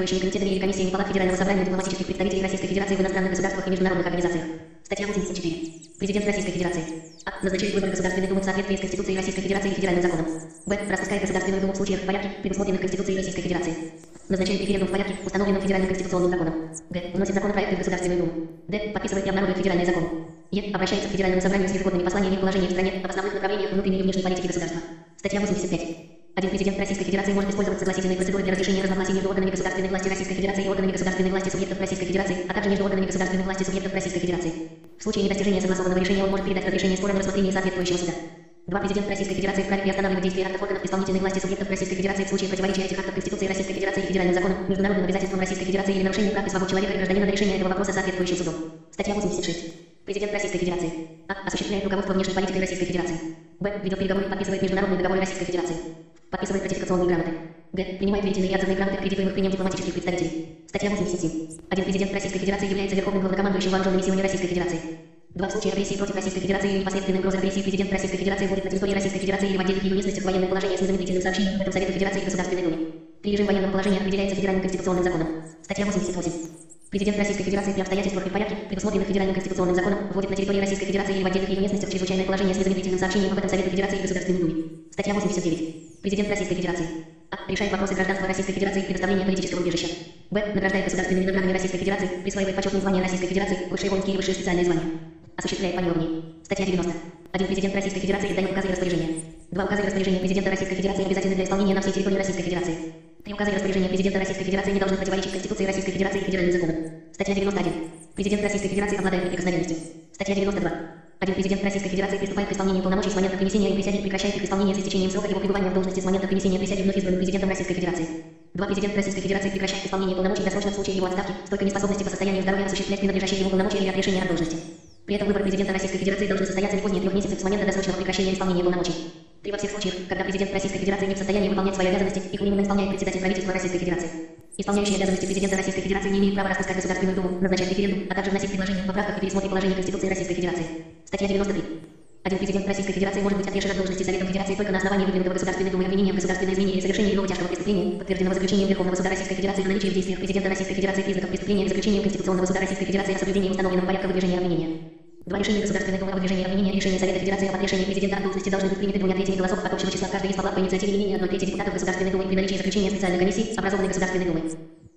соответствующими комитетами или комиссиями палат Федерального собрания дипломатических представителей Российской Федерации в иностранных государствах и международных организациях. Статья восемьдесят четыре. Президент Российской Федерации. А. Назначает выборы Государственной Думы в соответствии с Конституцией Российской Федерации и федеральным законом. Б. Распускает Государственную Думу в случаях и порядке, предусмотренных Конституцией Российской Федерации. Назначает референдум в порядке, установленном федеральным конституционным законом. Г. Вносит законопроекты в Государственную Думу. Д. Подписывает и обнародует федеральный закон. Е. Обращается к Федеральному собранию с ежегодными посланиями о положении в стране, об основных направлениях внутренней и внешней политики государства. Статья восемьдесят пять. Один президент Российской Федерации может использовать согласительные процедуры для разрешения разногласий между органами государственной власти Российской Федерации и органами государственной власти субъектов Российской Федерации, а также между органами государственной власти субъектов Российской Федерации. В случае недостижения согласованного решения он может передать разрешение спора на рассмотрение соответствующего суда. Два. Президент Российской Федерации вправе приостанавливать действия актов органов исполнительной власти субъектов Российской Федерации в случае противоречия этих актов Конституции Российской Федерации и федеральным законам, международным обязательствам Российской Федерации или нарушения прав и свобод человека и гражданина на решение этого вопроса соответствующим судом. Статья восемьдесят шесть. Президент Российской Федерации. А. Осуществляет руководство внешней политикой Российской Федерации. Б. Ведет переговоры и подписывает международные договоры Российской Федерации. Подписывает ратификационные грамоты. Г. Принимает верительные и отзывные грамоты аккредитуемых при нем дипломатических представителей. Статья восемьдесят семь. Один. Президент Российской Федерации является верховным главнокомандующим вооруженными силами Российской Федерации. Два. В случае агрессии против Российской Федерации или непосредственной угрозы агрессии президент Российской Федерации вводит на территории Российской Федерации или в отдельных ее местностях военное положение с незамедлительным сообщением об этом Совету Федерации и Государственной Думе. Три. Режим военного положения определяется федеральным конституционным законом. Статья восемьдесят восемь. Президент Российской Федерации при обстоятельствах и порядке, предусмотренных федеральным конституционным законом, вводит на территории Российской Федерации или в отдельных ее местностях чрезвычайное положение с незамедлительным сообщением об этом Совету Федерации и Государственной Думе. Статья восемьдесят девять. Президент Российской Федерации. А. Решает вопросы гражданства Российской Федерации и предоставления политического убежища. Б. Награждает государственными наградами Российской Федерации, присваивает почетные звания Российской Федерации, высшие воинские и высшие специальные звания. Осуществляет помилование. Статья девяносто. Один. Президент Российской Федерации издает указы и распоряжения. Два. Указы и распоряжения президента Российской Федерации обязательны для исполнения на всей территории Российской Федерации. Три. Указы и распоряжения президента Российской Федерации не должны противоречить Конституции Российской Федерации и федеральным законам. Статья девяносто один. Президент Российской Федерации обладает неприкосновенностью. Статья девяносто два. Один. Президент Российской Федерации приступает к исполнению полномочий с момента принесения им присяги и прекращает их исполнение с истечением срока его пребывания в должности с момента принесения присяги вновь избранным президентом Российской Федерации. Два. Президент Российской Федерации прекращает исполнение полномочий досрочно в случае его отставки, стойкой неспособности по состоянию здоровья осуществлять принадлежащие ему полномочия или отрешения от должности. При этом выборы президента Российской Федерации должны состояться не позднее трех месяцев с момента досрочного прекращения исполнения полномочий. Три. Во всех случаях, когда президент Российской Федерации не в состоянии выполнять свои обязанности, их временно исполняет председатель правительства Российской Федерации. Исполняющий обязанности президента Российской Федерации не имеет права распускать Государственную Думу, назначать референдум, а также вносить предложения в поправках и пересмотре положений Конституции Российской Федерации. Статья девяносто три. Один. Президент Российской Федерации может быть отвешен от должности Советом Федерации только на основании выдвинутого Государственной Думой обвинения в государственной измене или совершении иного тяжкого преступления, подтвержденного заключением Верховного Суда Российской Федерации о наличии в действиях президента Российской Федерации признаков преступления и заключением Конституционного Суда Российской Федерации о соблюдении установленного порядка выдвижения обвинения. Два. Решения Государственной Думы о выдвижении обвинения и решения Совета Федерации об отрешении президента от должности должны быть приняты двумя третьими голосов от общего числа каждой из палат по инициативе не менее одной трети депутатов Государственной Думы при наличии заключения специальной комиссии, образованной Государственной Думой.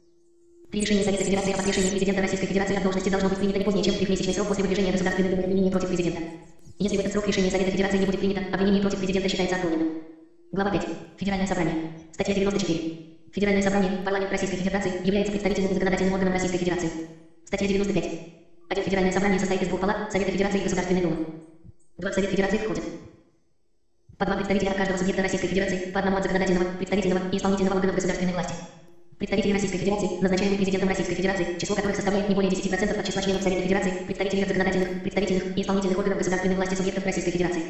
Три. Решение Совета Федерации об отрешении президента Российской Федерации от должности должно быть принято не позднее, чем трехмесячный срок после выдвижения Государственной Думы обвинения против президента. Если в этот срок решение Совета Федерации не будет принято, обвинение против президента считается отклоненным. Глава пять. Федеральное собрание. Статья девяносто четыре. Федеральное собрание, парламент Российской Федерации, является представительным и законодательным органом Российской Федерации. Статья девяносто пять. Один. Федеральное собрание состоит из двух палат, Совета Федерации и Государственной Думы. Два. В Совет Федерации входят по два представителя от каждого субъекта Российской Федерации, по одному от законодательного, представительного и исполнительного органов государственной власти. Представители Российской Федерации, назначаемые президентом Российской Федерации, число которых составляет не более десяти процентов от числа членов Совета Федерации, представителей от законодательных, представительных и исполнительных органов государственной власти субъектов Российской Федерации.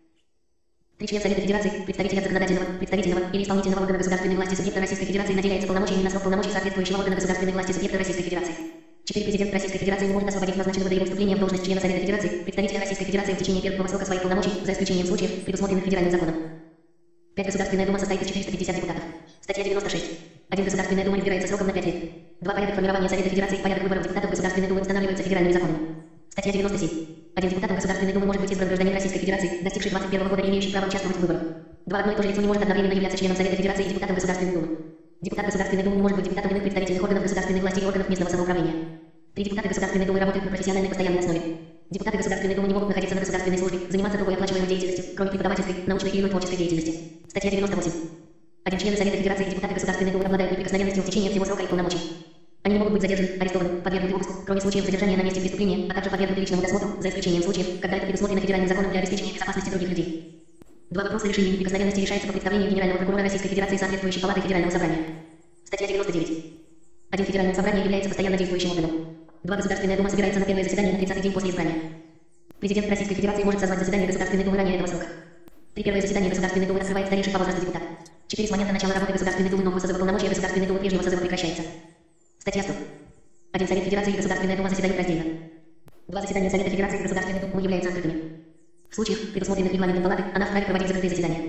Три. Член Совета Федерации, представитель от законодательного, представительного или исполнительного органа государственной власти субъекта Российской Федерации наделяется полномочиями на срок полномочий соответствующего органа государственной власти субъекта Российской Федерации. Четыре. Президент Российской Федерации не может освободить назначенного до его вступления в должность члена Совета Федерации, представителя Российской Федерации в течение первого срока своих полномочий, за исключением случаев, предусмотренных федеральным законом. Пять. Государственная Дума состоит из четырёхсот пятидесяти депутатов. Статья девяносто шесть. Один. Государственная Дума избирается сроком на пять лет. Два. Порядок формирования Совета Федерации и порядок выборов депутатов Государственной Думы устанавливаются федеральными законами. Статья девяносто семь. Один. Депутатом Государственной Думы может быть избран гражданин Российской Федерации, достигший двадцать первого года и имеющий право участвовать в выборах. Два. Одно и то же лицо не может одновременно являться членом Совета Федерации и депутатом Государственной Думы. Депутат Государственной Думы не может быть депутатом иных представительных органов государственной власти и органов местного самоуправления. Три. Депутаты Государственной Думы работают на профессиональной постоянной основе. Депутаты Государственной Думы не могут находиться на государственной службе, заниматься другой оплачиваемой деятельностью, кроме преподавательской, научной или творческой деятельности. Статья девяносто восемь. Один. Члены Совета Федерации и депутаты Государственной Думы обладают неприкосновенностью в течение всего срока их полномочий. Они не могут быть задержаны, арестованы, подвергнуты обыску, кроме случаев задержания на месте преступления, а также подвергнуты личному досмотру, за исключением случаев, когда это предусмотрено федеральным законом для обеспечения безопасности других людей. Два. Вопрос о решении неприкосновенности решается по представлению Генерального прокурора Российской Федерации соответствующей палаты Федерального собрания. Статья девяносто девять. Один. Федеральное собрание является постоянно действующим органом. Два. Государственная Дума собирается на первое заседание на тридцатый день после избрания. Президент Российской Федерации может созвать заседание Государственной Думы ранее этого срока. Три. Первое заседание Государственной Думы открывает старейший по возрасту депутат. Четыре. С момента начала работы Государственной Думы нового созыва полномочия Государственной Думы прежнего созыва прекращается. Статья сто. Один. Совет Федерации и Государственная Дума заседают раздельно. Два. Заседания Совета Федерации и Государственной Думы являются открытыми. В случаях, предусмотренных регламентом палаты, она вправе проводить закрытые заседания.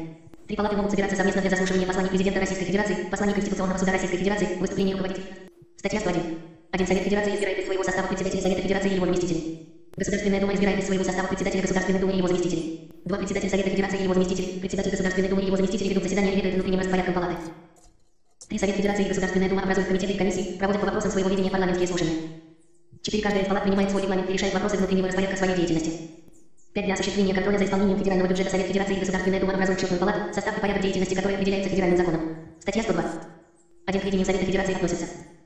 Три палаты могут собираться совместно для заслушивания посланий президента Российской Федерации, посланий Конституционного суда Российской Федерации, выступлений руководителей. Статья сто один. Один Совет Федерации избирает из своего состава председателя Совета Федерации и его заместителей. Государственная Дума избирает из своего состава председателя Государственной Думы и его заместителей. Два председателя Совета Федерации и его заместители, председатель Государственной Думы и его заместители ведут заседания и ведают внутренним распорядком палаты. Три Совет Федерации и Государственная Дума образуют комитеты и комиссии, проводят по вопросам своего видения парламентские слушания. Четыре Каждая из палат принимает свой регламент и решает вопросы внутреннего распорядка своей деятельности. Пять Для осуществления контроля за исполнением федерального бюджета Совет Федерации и Государственная Дума образуют счетную палату, состав и порядок деятельности которой определяется федеральным законом. Статья сто два. Один К ведению Совета Федерации относится: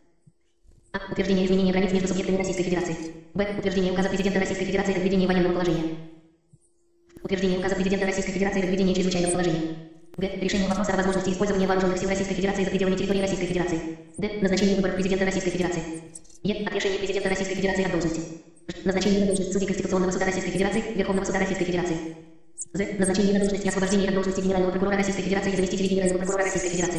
А. Утверждение изменения границ между субъектами Российской Федерации. Б. Утверждение указа президента Российской Федерации о введении военного положения. Утверждение указа президента Российской Федерации о введении чрезвычайного положения. Г. Решение вопроса о возможности использования вооруженных сил Российской Федерации за пределами территории Российской Федерации. Д. Назначение выборов президента Российской Федерации. Е. Отрешение президента Российской Федерации от должности. Ж. Назначение на должность судей Конституционного суда Российской Федерации, Верховного суда Российской Федерации. З. Назначение на должность и освобождение от должности генерального прокурора Российской Федерации и заместителей генерального прокурора Российской Федерации.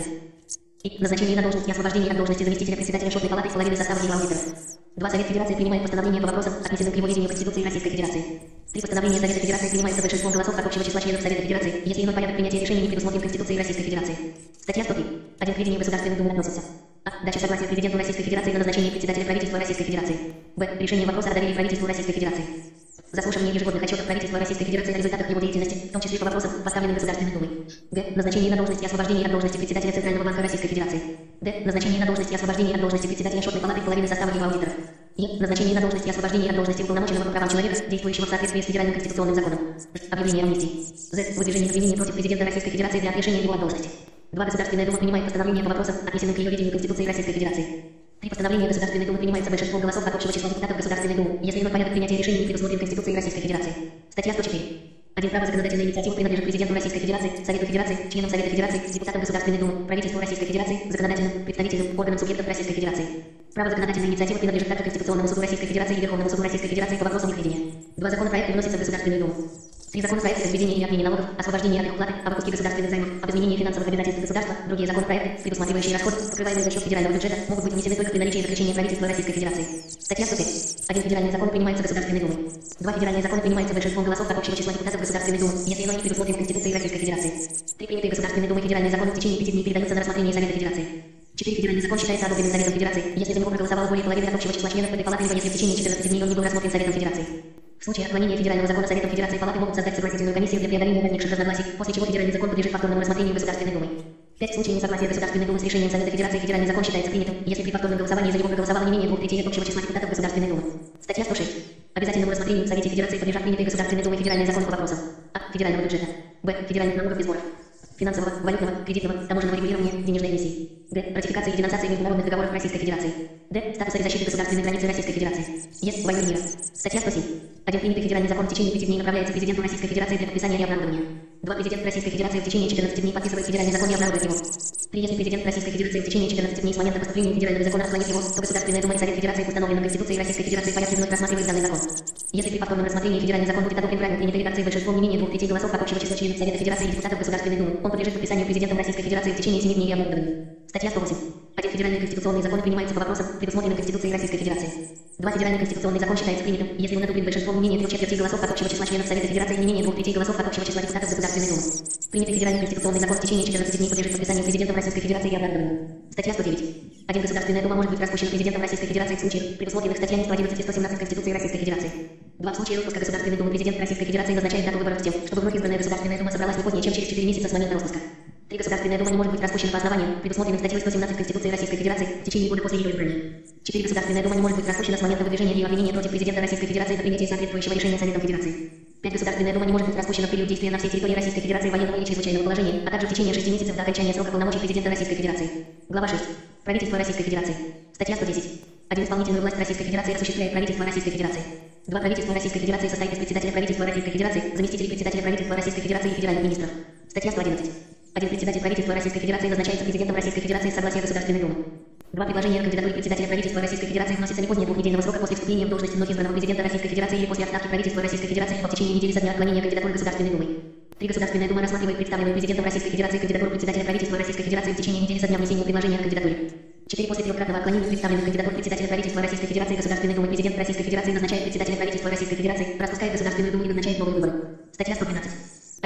И. Назначение на должность и освобождение от должности заместителя председателя счетной палаты и половины состава его аудитора. Два Совет Федерации принимает постановления по вопросам, отнесенным к его ведению Конституции Российской Федерации. Три Постановления Совета Федерации принимаются большинством голосов от общего числа членов Совета Федерации, если иной порядок принятия решений не предусмотрен Конституцией Российской Федерации. Статья сто три. Один К ведению Государственной Думы относится: А. Дача согласия президенту Российской Федерации на назначение председателя правительства Российской Федерации. Б. Решение вопроса о доверии правительству Российской Федерации. Заслушивание ежегодных отчетов правительства Российской Федерации о результатах его деятельности, в том числе по вопросам, поставленным Государственной Думой. Г. Назначение на должность и освобождение от должности председателя Центрального банка Российской Федерации. Д. Назначение на должность и освобождение от должности председателя счетной палаты и половины состава его аудиторов. Е. Назначение на должность и освобождение от должности уполномоченного по правам человека, действующего в соответствии с федеральным конституционным законом. Ж. Объявление амнистии. З. Выдвижение обвинения против президента Российской Федерации для отрешения его от должности. Два Государственная Дума принимает постановления по вопросам, отнесенным к ее ведению Конституции Российской Федерации. Три Постановления Государственной Думы принимается большинством голосов от общего числа депутатов Государственной Думы, если иной порядок принятия решений не предусмотрен Конституцией Российской Федерации. Статья сто четыре. Один Право законодательной инициативы принадлежит президенту Российской Федерации, Совету Федерации, членам Совета Федерации, депутатам Государственной Думы, правительству Российской Федерации, законодательным представителям, органам субъектов Российской Федерации. Право законодательной инициативы принадлежит также Конституционному суду Российской Федерации и Верховному суду Российской Федерации по вопросам их ведения. Два законопроекта вносятся в Государственную Думу. Три законопроекта о введении и отмене налогов, освобождении от их уплаты, о выпуске государственных займов, об изменении финансовых обязательств государства, другие законопроекты, предусматривающие расходы, покрываемые за счет федерального бюджета, могут быть внесены только при наличии заключения правительства Российской Федерации. Статья сто пять. Один федеральный закон принимается Государственной Думой. Два федеральные законы принимаются большинством голосов от общего числа депутатов Государственной Думы, если иной не предусмотрен Конституцией Российской Федерации. Три принятые Государственной Думой федеральные законы в течение пяти дней передаются на рассмотрение Совета Федерации. Четыре Федеральный закон считается одобренным Советом Федерации, если за него проголосовало более половины от общего числа членов этой палаты, либо если в течение четырнадцати дней он не был рассмотрен Советом Федерации. В случае отклонения федерального закона Советом Федерации палаты могут создать согласительную комиссию для преодоления возникших разногласий, после чего федеральный закон подлежит повторному рассмотрению Государственной Думой. Пять В случае несогласия Государственной Думы с решением Совета Федерации федеральный закон считается принятым, если при повторном голосовании за него проголосовало не менее двух третей от общего числа депутатов Государственной Думы. Статья сто шесть. Обязательному рассмотрению в Совете Федерации подлежат принятые Государственной Думой федеральные законы по вопросам: А. Федерального бюджета. Б. Федеральных налогов и сборов. Финансового, валютного, кредитного, таможенного регулирования, денежной эмиссии. Г. Ратификации и денонсации международных договоров Российской Федерации. Д. Статуса и защиты государственной границы Российской Федерации. Е. Войны мира. Статья сто семь. Один принятый федеральный закон в течение пяти дней направляется президенту Российской Федерации для подписания и обнародования. Два Президент Российской Федерации в течение четырнадцати дней подписывает федеральный закон и обнародует его. Три Если президент Российской Федерации в течение четырнадцати дней с момента поступления федерального закона отклонит его, то Государственная Дума и Совет Федерации в установленном Конституцией Российской Федерации порядке вновь рассматривает данный закон. Если при повторном рассмотрении федеральный закон будет одобрен правильно принятой редакцией большинством не менее двух третей голосов от общего числа членов Совета Федерации и депутатов Государственной Думы, он подлежит подписанию президентом Российской Федерации в течение семи дней и обнародованию. Статья сто восемь. Один Федеральный конституционный закон принимается по вопросам, предусмотренным Конституцией Российской Федерации. Два Федеральный конституционный закон считается принятым, если он одобрен большинством не менее трех четвертей голосов от общего числа членов Совета Федерации и не менее двух третей голосов от общего числа депутатов Государственной Думы. Принятый Федеральный конституционный закон в течение четырнадцати дней подлежит подписанию президентом Российской Федерации и обнародованию. Статья сто девять. Один Государственная Дума может быть распущена президентом Российской Федерации в случаях, предусмотренных статьями сто одиннадцать и сто семнадцать Конституции Российской Федерации. Два В случае распуска Государственной Думы президент Российской Федерации назначает дату выборов с тем, чтобы вновь избранная Государственная Дума собралась не позднее, чем через четыре месяца с момента распуска. Три Государственная Дума не может быть распущена по основаниям, предусмотренным статьей сто семнадцать Конституции Российской Федерации в течение года после ее избрания. Четыре Государственная Дума не может быть распущена с момента выдвижения ее обвинения против президента Российской Федерации до принятия соответствующего решения Советом Федерации. Пять Государственная Дума не может быть распущена в период действия на всей территории Российской Федерации военного или чрезвычайного положения, а также в течение шести месяцев до окончания срока полномочий президента Российской Федерации. Глава шесть. Правительство Российской Федерации. Статья сто десять. Один Исполнительную власть Российской Федерации осуществляет правительство Российской Федерации. Два Правительство Российской Федерации состоит из председателя правительства Российской Федерации, заместителей председателя правительства Российской Федерации и федеральных министров. Статья сто одиннадцать. Один председатель правительства Российской Федерации назначается президентом Российской Федерации с согласия Государственной Думы. Два предложения о кандидатуре председателя правительства Российской Федерации вносятся не позднее двухнедельного срока после вступления в должность вновь избранного президента Российской Федерации или после отставки правительства Российской Федерации, либо в течение недели со дня отклонения кандидатуры Государственной Думы. Три Государственная Дума рассматривает представленную президентом Российской Федерации кандидатуру председателя правительства Российской Федерации в течение недели со дня внесения предложения о кандидатуре. Четыре После трехкратного отклонения представленных кандидатур председателя правительства Российской Федерации Государственной Думы президент Российской Федерации назначает председателя правительства Российской Федерации, распускает Государственную Думу и назначает новые выборы. Статья сто двенадцать. Один председатель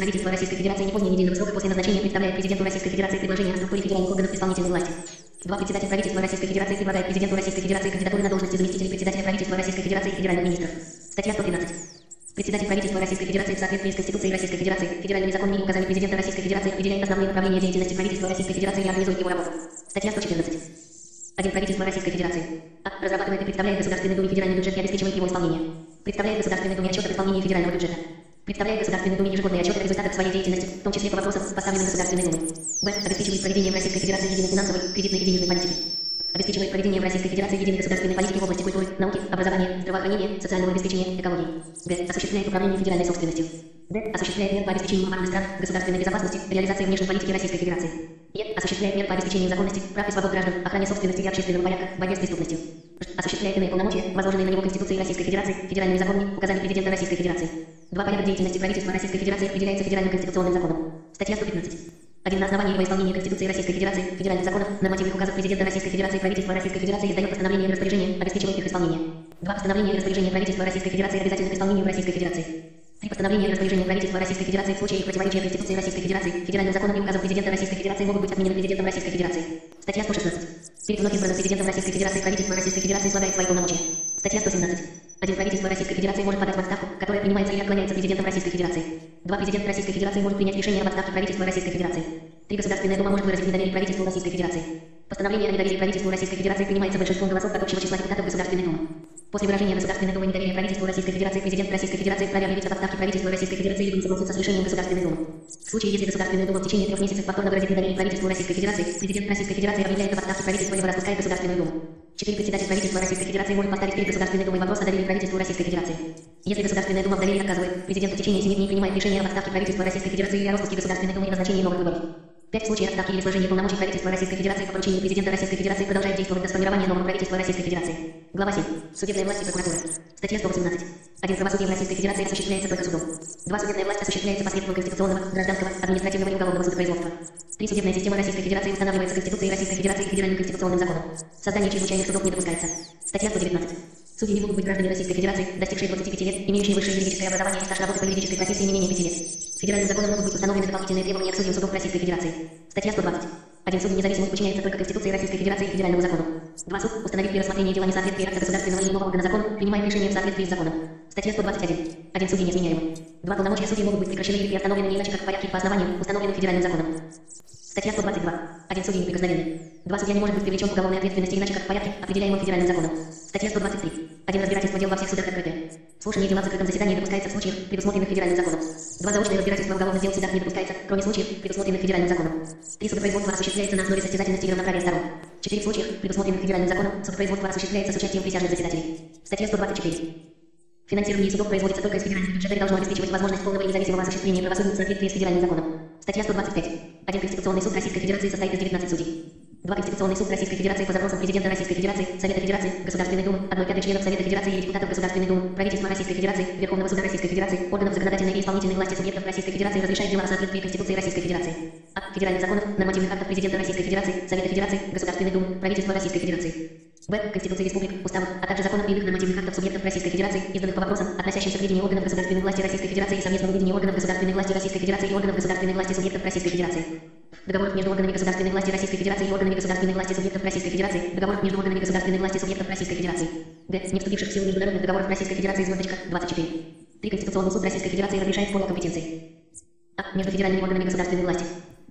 правительства Российской Федерации не позднее недельного срока после назначения представляет президенту Российской Федерации предложение о структуре федеральных органов исполнительной власти. два. Председатель правительства Российской Федерации предлагает президенту Российской Федерации кандидатуры на должности заместителей председателя правительства Российской Федерации и федеральных министров. Статья сто тринадцать. Председатель правительства Российской Федерации в соответствии с Конституцией Российской Федерации, федеральными законами и указами президента Российской Федерации определяет основные направления деятельности правительства Российской Федерации и организует его работу. Статья сто четырнадцать. один. Правительство Российской Федерации. А. Разрабатывает и представляет Государственной Думе федеральный бюджет и обеспечивает его исполнение. Представляет Государственной Думе отчет об исполнении федерального бюджета. Представляет Государственной Думе ежегодный отчет о результатах своей деятельности, в том числе по вопросам, поставленным Государственной Думой. Б. Обеспечивает проведение в Российской Федерации единой финансовой, кредитной и денежной политики. Обеспечивает проведение в Российской Федерации единой государственной политики в области культуры, науки, образования, здравоохранения, социального обеспечения, экологии. Г. Осуществляет управление федеральной собственностью. Д. Осуществляет меры по обеспечению обороны стран, государственной безопасности, реализации внешней политики Российской Федерации. Е. Осуществляет меры по обеспечению законности, прав и свобод граждан, охране собственности и общественного порядка, борьбе с преступностью. Ж. Осуществляет иные полномочия, возложенные на него Конституцией Российской Федерации, федеральными законами, указами президента Российской Федерации. два. Порядок деятельности правительства Российской Федерации определяется федеральным конституционным законом. Статья сто пятнадцать. один. На основании его исполнения Конституции Российской Федерации, федеральных законов, нормативных указов президента Российской Федерации, правительства Российской Федерации издает постановление и распоряжение, обеспечивает их исполнение. два. Постановление и распоряжение правительства Российской Федерации обязательны к исполнению в Российской Федерации. три. Постановление и распоряжение правительства Российской Федерации в случае их противоречия Конституции Российской Федерации, федеральным законам и указам президента Российской Федерации могут быть отменены президентом Российской Федерации. Статья сто шестнадцать. Перед вновь избранным президентом Российской Федерации правительство Российской Федерации излагает свои полномочия. Статья сто семнадцать. один. Правительство Российской Федерации может подать в отставку, которая принимается или отклоняется президентом Российской Федерации. два. Президент Российской Федерации может принять решение об отставке правительства Российской Федерации. три. Государственная Дума может выразить недоверие правительству Российской Федерации. Постановление о недоверии правительству Российской Федерации принимается большинством голосов от общего числа депутатов Государственной Думы. После выражения Государственной Думы недоверия правительству Российской Федерации президент Российской Федерации вправе объявить об отставке правительства Российской Федерации либо не согласиться с решением Государственной Думы. В случае, если Государственная Дума в течение трех месяцев повторно выразит недоверие правительству Российской Федерации, президент Российской Федерации объявляет об отставке правительства либо распускает Государственную Думу. четыре. Председатель правительства Российской Федерации может поставить перед Государственной Думой вопрос о доверии правительству Российской Федерации. Если Государственная Дума в доверии отказывает, президент в течение семи дней принимает решение об отставке правительства Российской Федерации или о распуске Государственной Думы и назначении новых выборов. пять. В случае отставки или сложения полномочий правительства Российской Федерации по поручению президента Российской Федерации продолжает действовать до сформирования нового правительства Российской Федерации. Глава семь. Судебная власть и прокуратура. Статья сто восемнадцать. один. Правосудие в Российской Федерации осуществляется только судом. два. Судебная власть осуществляется посредством конституционного, гражданского, административного и уголовного судопроизводства. три. Судебная система Российской Федерации устанавливается Конституцией Российской Федерации и федеральным конституционным законом. Создание чрезвычайных судов не допускается. Статья сто девятнадцать. Судьи не могут быть граждане Российской Федерации, достигшие двадцати пяти лет, имеющие высшее юридическое образование и стаж работы по юридической профессии не менее пяти лет. Федеральным законом могут быть установлены дополнительные требования к судьям судов Российской Федерации. Статья сто двадцать. один. Судьи независимых подчиняется только Конституции Российской Федерации и федеральному закону. два. Суд, установив при рассмотрении дела несоответствия акта государственного или иного органа закону, принимает решение в соответствии с законом. Статья сто двадцать один. один. Судьи неизменяемы. два. Полномочия судей могут быть прекращены или приостановлены не иначе как в порядке и по основанию, установленным федеральным законом. Статья сто двадцать два. один. Судьи неприкосновенны. два. Судья не может быть привлечен к уголовной ответственности иначе как в порядке, определяемом федеральным законом. Статья сто двадцать три. один. Разбирательство дел во всех судах открытое. Слушание дела в закрытом заседании допускается в случаях, предусмотренных федеральным законом. два. Заочное разбирательство уголовных дел в судах не допускается, кроме случаев, предусмотренных федеральным законом. три. Судопроизводство осуществляется на основе состязательности и равноправия сторон. четыре. В случаях, предусмотренных федеральным законом, судопроизводство осуществляется с участием присяжных заседателей. Статья сто двадцать четыре. Финансирование судов производится только из федеральных бюджетов и должно обеспечивать возможность полного и независимого осуществления правосудия в соответствии с федеральным законом. Статья сто двадцать пять. один. Конституционный суд Российской Федерации состоит из девятнадцати судей. два. Конституционный суд Российской Федерации по запросам президента Российской Федерации, Совета Федерации, Государственной Думы, одной пятой членов Совета Федерации или депутатов Государственной Думы, правительства Российской Федерации, Верховного суда Российской Федерации, органов законодательной и исполнительной власти субъектов Российской Федерации разрешает дела в соответствии Конституции Российской Федерации. А. Федеральных законов, нормативных актов президента Российской Федерации, Совета Федерации, Государственной Думы, правительства Российской Федерации. Б. Конституции республик, уставов, а также законов и иных нормативных актов субъектов Российской Федерации, изданных по вопросам, относящимся к ведению органов государственной власти Российской Федерации и совместному ведению органов государственной власти Российской Федерации и органов государственной власти субъектов Российской Федерации. Договоров между органами государственной власти Российской Федерации и органами государственной власти субъектов Российской Федерации, договоров между органами государственной власти субъектов Российской Федерации. Г. Не вступивших в силу международных договоров Российской Федерации звездочка двадцать четыре. три. Конституционный суд Российской Федерации разрешает спор о компетенции. А. Между федеральными органами государственной власти.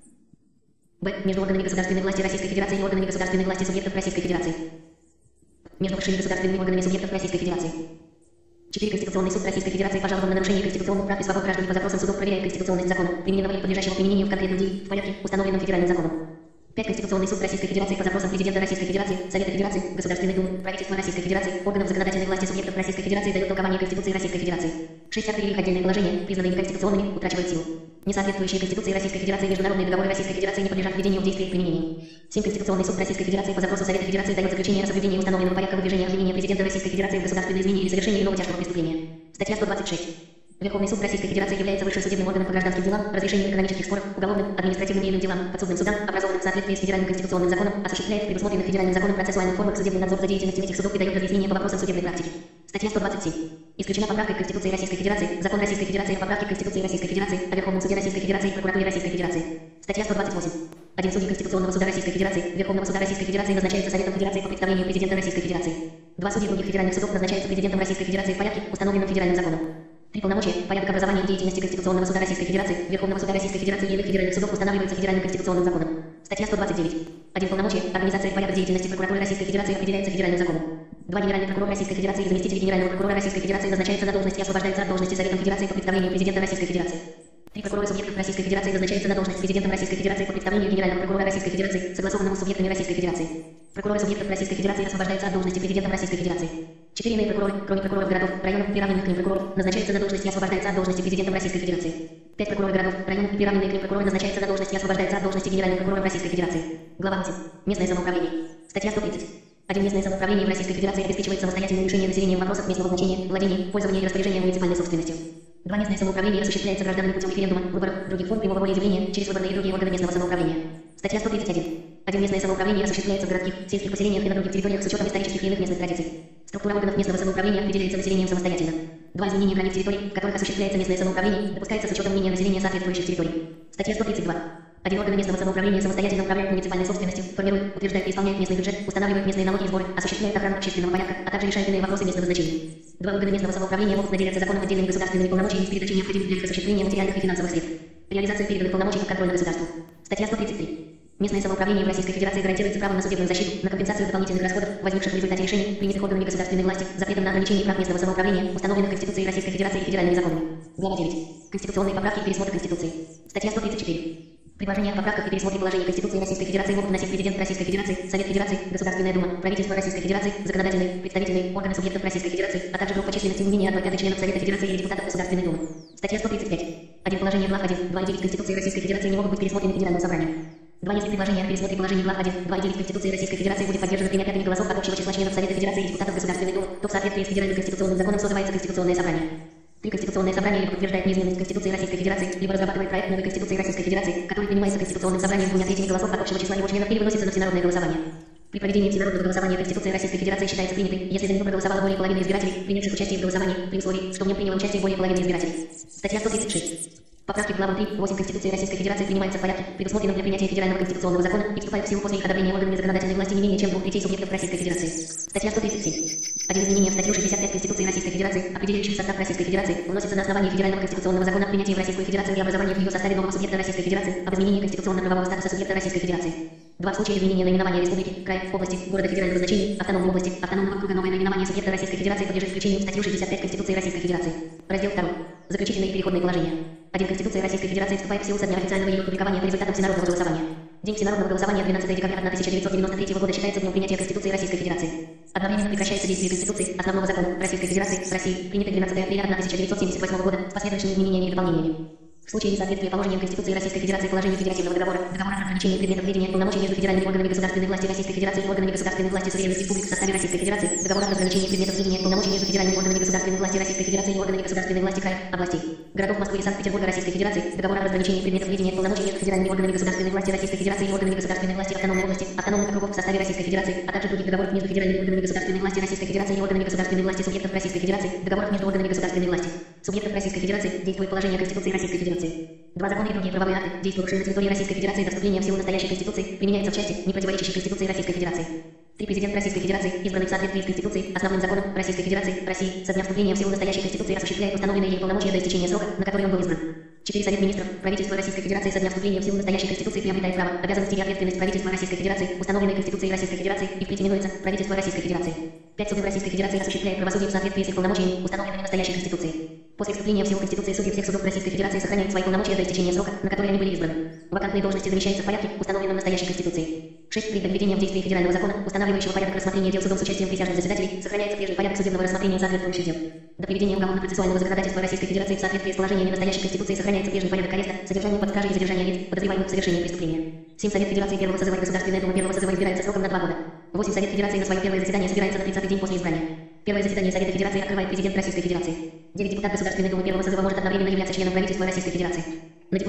Б. Между органами государственной власти Российской Федерации и органами государственной власти субъектов Российской Федерации. Между высшими государственными органами субъектов Российской Федерации. четыре. Конституционный суд Российской Федерации пожалован на нарушение конституционных прав и свобод граждан по запросам судов проверяет конституционность закона, примененного или подлежащего применению в конкретном деле, в порядке, установленном федеральным законом. пять. Конституционный суд Российской Федерации по запросам президента Российской Федерации, Совета Федерации, Государственной Думы, правительства Российской Федерации, органов законодательной власти субъектов Российской Федерации дает толкование Конституции Российской Федерации. шесть. Акты или их отдельные положения, признанные неконституционными, утрачивают силу. Несоответствующие Конституции Российской Федерации международные договоры Российской Федерации не подлежат введению в действие и применению. семь. Конституционный суд Российской Федерации по запросу Совета Федерации дает заключение о соблюдении установленного порядка выдвижения обвинения президента Российской Федерации в государственной измене или совершении иного тяжкого преступления. Статья сто двадцать шесть. Верховный суд Российской Федерации является высшим судебным органом по гражданским делам, разрешению экономических споров, уголовным, административным и иным делам, подсудным судам, образованным в соответствии с федеральным конституционным законом, осуществляет в предусмотренных федеральным законом процессуальных формах судебный надзор за деятельностью этих судов и дает разъяснения по вопросам судебной практики. Статья сто двадцать семь. Исключена поправкой к Конституции Российской Федерации, Закон Российской Федерации о поправке к Конституции Российской Федерации, о Верховном суде Российской Федерации и прокуратуре Российской Федерации. Статья сто двадцать восемь. Один судья Конституционного суда Российской Федерации, Верховного суда Российской Федерации назначается Советом Федерации по представлению президента Российской Федерации. Два судьи других федеральных судов назначаются президентом Российской Федерации в порядке, установленном федеральным законом. Три полномочия, порядок образования и деятельности Конституционного суда Российской Федерации, Верховного суда Российской Федерации и иных федеральных судов устанавливается федеральным конституционным законом. Статья сто двадцать девять. Один полномочия, организация и порядок деятельности прокуратуры Российской Федерации определяется федеральным законом. Два генеральных прокурора Российской Федерации и заместители генерального прокурора Российской Федерации назначаются на должность и освобождаются от должности Советом Федерации по представлению президента Российской Федерации. Три прокурора субъектов Российской Федерации назначаются на должность президентом Российской Федерации по представлению генерального прокурора Российской Федерации, согласованному с субъектами Российской Федерации. Прокуроры субъектов Российской Федерации освобождаются от должности президентом Российской Федерации. Четыре иные прокуроры, кроме прокуроров городов, районов и приравненных к ним прокуроров, назначаются на должность и освобождаются от должности президентом Российской Федерации. Пять прокуроров городов, районов и приравненные к ним прокуроры назначаются на должность и освобождаются от должности генеральных прокуроров Российской Федерации. Глава восемь. Местное самоуправление. Статья сто тридцать. Один местное самоуправление в Российской Федерации обеспечивает самостоятельное решение населением вопросов местного значения, владения, пользования и распоряжения муниципальной собственностью. Два местное самоуправление осуществляется гражданами путем референдума, выборов, других форм прямого волеизъявления, через выборные и другие органы местного самоуправления. Статья сто тридцать один. Один местное самоуправление осуществляется в городских, сельских поселениях и на других территориях с учетом исторических и иных местных традиций. Структура органов местного самоуправления определяется населением самостоятельно. Два изменения границ территорий, в которых осуществляется местное самоуправление, допускается с учетом мнения населения соответствующих территорий. Статья сто тридцать два. Один орган местного самоуправления самостоятельно управляет муниципальной собственностью, формирует, утверждает и исполняет местный бюджет, устанавливает местные налоги и сборы, осуществляет охрану общественного порядка, а также решает иные вопросы местного значения. Два органа местного самоуправления могут наделяться законом отдельными государственными полномочиями с передачей необходимых для их осуществления материальных и финансовых средств. Реализация переданных полномочий под контроль на государству. Статья сто тридцать три. Местное самоуправление в Российской Федерации гарантируется право на судебную защиту, на компенсацию дополнительных расходов, возникших в результате решений, принятых органами государственной власти, запретом на ограничение прав местного самоуправления, установленных Конституцией Российской Федерации и федеральными законами. Глава девять. Конституционные поправки и пересмотр Конституции. Статья сто тридцать четыре. Предложения о поправках и пересмотре положений Конституции Российской Федерации могут вносить президент Российской Федерации, Совет Федерации, Государственная Дума, правительство Российской Федерации, законодательные, представительные органы субъектов Российской Федерации, а также группа численностью не менее одной пятой членов Совета Федерации или депутатов Государственной Думы. Статья сто тридцать пять. Один положение глав один, два и девять Конституции Российской Федерации не могут быть пересмотрены Федеральным собранием. Два если предложение о пересмотре положений глав один, два и девять Конституции Российской Федерации будет поддержано тремя пятыми голосов от общего числа членов Совета Федерации и депутатов Государственной Думы, то в соответствии с федеральным конституционным законом созывается Конституционное собрание. Три Конституционное собрание либо подтверждает неизменность Конституции Российской Федерации, либо разрабатывает проект новой Конституции Российской Федерации, который принимается Конституционным собранием двумя третьими голосов от общего числа его членов или выносится на всенародное голосование. При проведении всенародного голосования Конституция Российской Федерации считается принятой, если за нее проголосовало более половины избирателей, принявших участие в голосовании, при условии, что в нем приняло участие более половины избирателей. Статья сто тридцать шесть. Поправки к главам три, восемь Конституции Российской Федерации принимаются в порядке, предусмотренном для принятия федерального конституционного закона и вступают в силу после их одобрения органами законодательной власти не менее чем двух третей субъектов Российской Федерации. Статья сто тридцать семь. Один изменение в статью шестьдесят пять Конституции Российской Федерации, определяющий состав Российской Федерации, вносится на основании федерального конституционного закона о принятии в Российскую Федерацию и образовании в ее составе нового субъекта Российской Федерации, об изменении конституционно-правового статуса субъекта Российской Федерации. Два в случае изменения наименования республики, края, области, города федерального значения, автономной области, автономного округа новое наименование субъекта Российской Федерации подлежит включению в статью шестьдесят пять Конституции Российской Федерации. Раздел два. Заключительные и переходные положения. один Конституция Российской Федерации вступает в силу со дня официального ее публикования по результатам всенародного голосования. День всенародного голосования двенадцатого декабря тысяча девятьсот девяносто третьего года считается днем принятия Конституции Российской Федерации. Одновременно прекращается действие Конституции, основного закона Российской Федерации с Россией, принятой двенадцатого апреля тысяча девятьсот семьдесят восьмого года с последующими изменениями и дополнениями. В случае несоответствия положениям Конституции Российской Федерации положению федеративного договора, договора о ограничении предметов ведения полномочий между федеральными органами государственной власти Российской Федерации и органами государственной власти суверенных республик в составе Российской Федерации, договора о ограничении предметов ведения полномочий между федеральными органами государственной власти Российской Федерации и органами государственной власти края, областей, городов Москвы и Санкт-Петербурга Российской Федерации, договора о разграничении предметов ведения полномочий между федеральными органами государственной власти Российской Федерации и органами государственной власти автономной области, автономных округов в составе Российской Федерации, а также других договоров между федеральными органами государственной власти Российской Федерации и органами государственной власти субъектов Российской Федерации, договоров между органами государственной власти субъектов Российской Федерации, действует положение Конституции Российской Федерации. Два закона и другие правовые акты, действовавшие на территории Российской Федерации до вступления в силу настоящей Конституции, применяются в части, не противоречащей Конституции Российской Федерации. Три Президент Российской Федерации, избранный в соответствии с Конституцией, основным законом Российской Федерации, России, со дня вступления в силу настоящей Конституции осуществляет установленные ей полномочия до истечения срока, на который он был избран. Четыре Совет Министров, правительство Российской Федерации со дня вступления в силу настоящей Конституции приобретает право, обязанности и ответственность правительства Российской Федерации, установленной Конституцией Российской Федерации, и впредь именуется правительство Российской Федерации. Пять Судов Российской Федерации осуществляет правосудие в соответствии с их полномочиями, установленными настоящей Конституцией. После вступления в силу Конституции судьи всех судов Российской Федерации сохраняют свои полномочия до истечения срока, на который они были избраны. Вакантные должности замещаются в порядке, установленном настоящей Конституцией. шесть При введении в действие федерального закона, устанавливающего порядок рассмотрения дел судом с участием присяжных заседателей, сохраняется прежний порядок судебного рассмотрения соответствующих дел. До приведения уголовно-процессуального законодательства Российской Федерации в соответствии с положениями настоящей Конституции сохраняется прежний порядок ареста, содержания под стражей и задержания лиц, подозреваемых в совершении преступления. семь Совет Федерации первого созыва и Государственная Дума первого созыва избирается сроком на два года. восемь Совет Федерации на свое первое заседание собирается на тридцатый день после избрания. Первое заседание Совета Федерации открывает президент Российской Федерации. девять Депутат Государственной Думы первого созыва может одновременно являться членом правительства Российской Федерации. На депутатов Государственной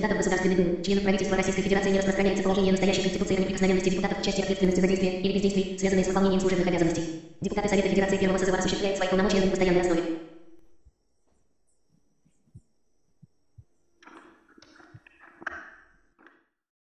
государственной думы, членов правительства Российской Федерации не распространяется положение настоящей Конституции о неприкосновенности депутатов в части ответственности за действия или бездействия, связанные с выполнением служебных обязанностей. Депутаты Совета Федерации первого созыва осуществляют свои полномочия на постоянной основе.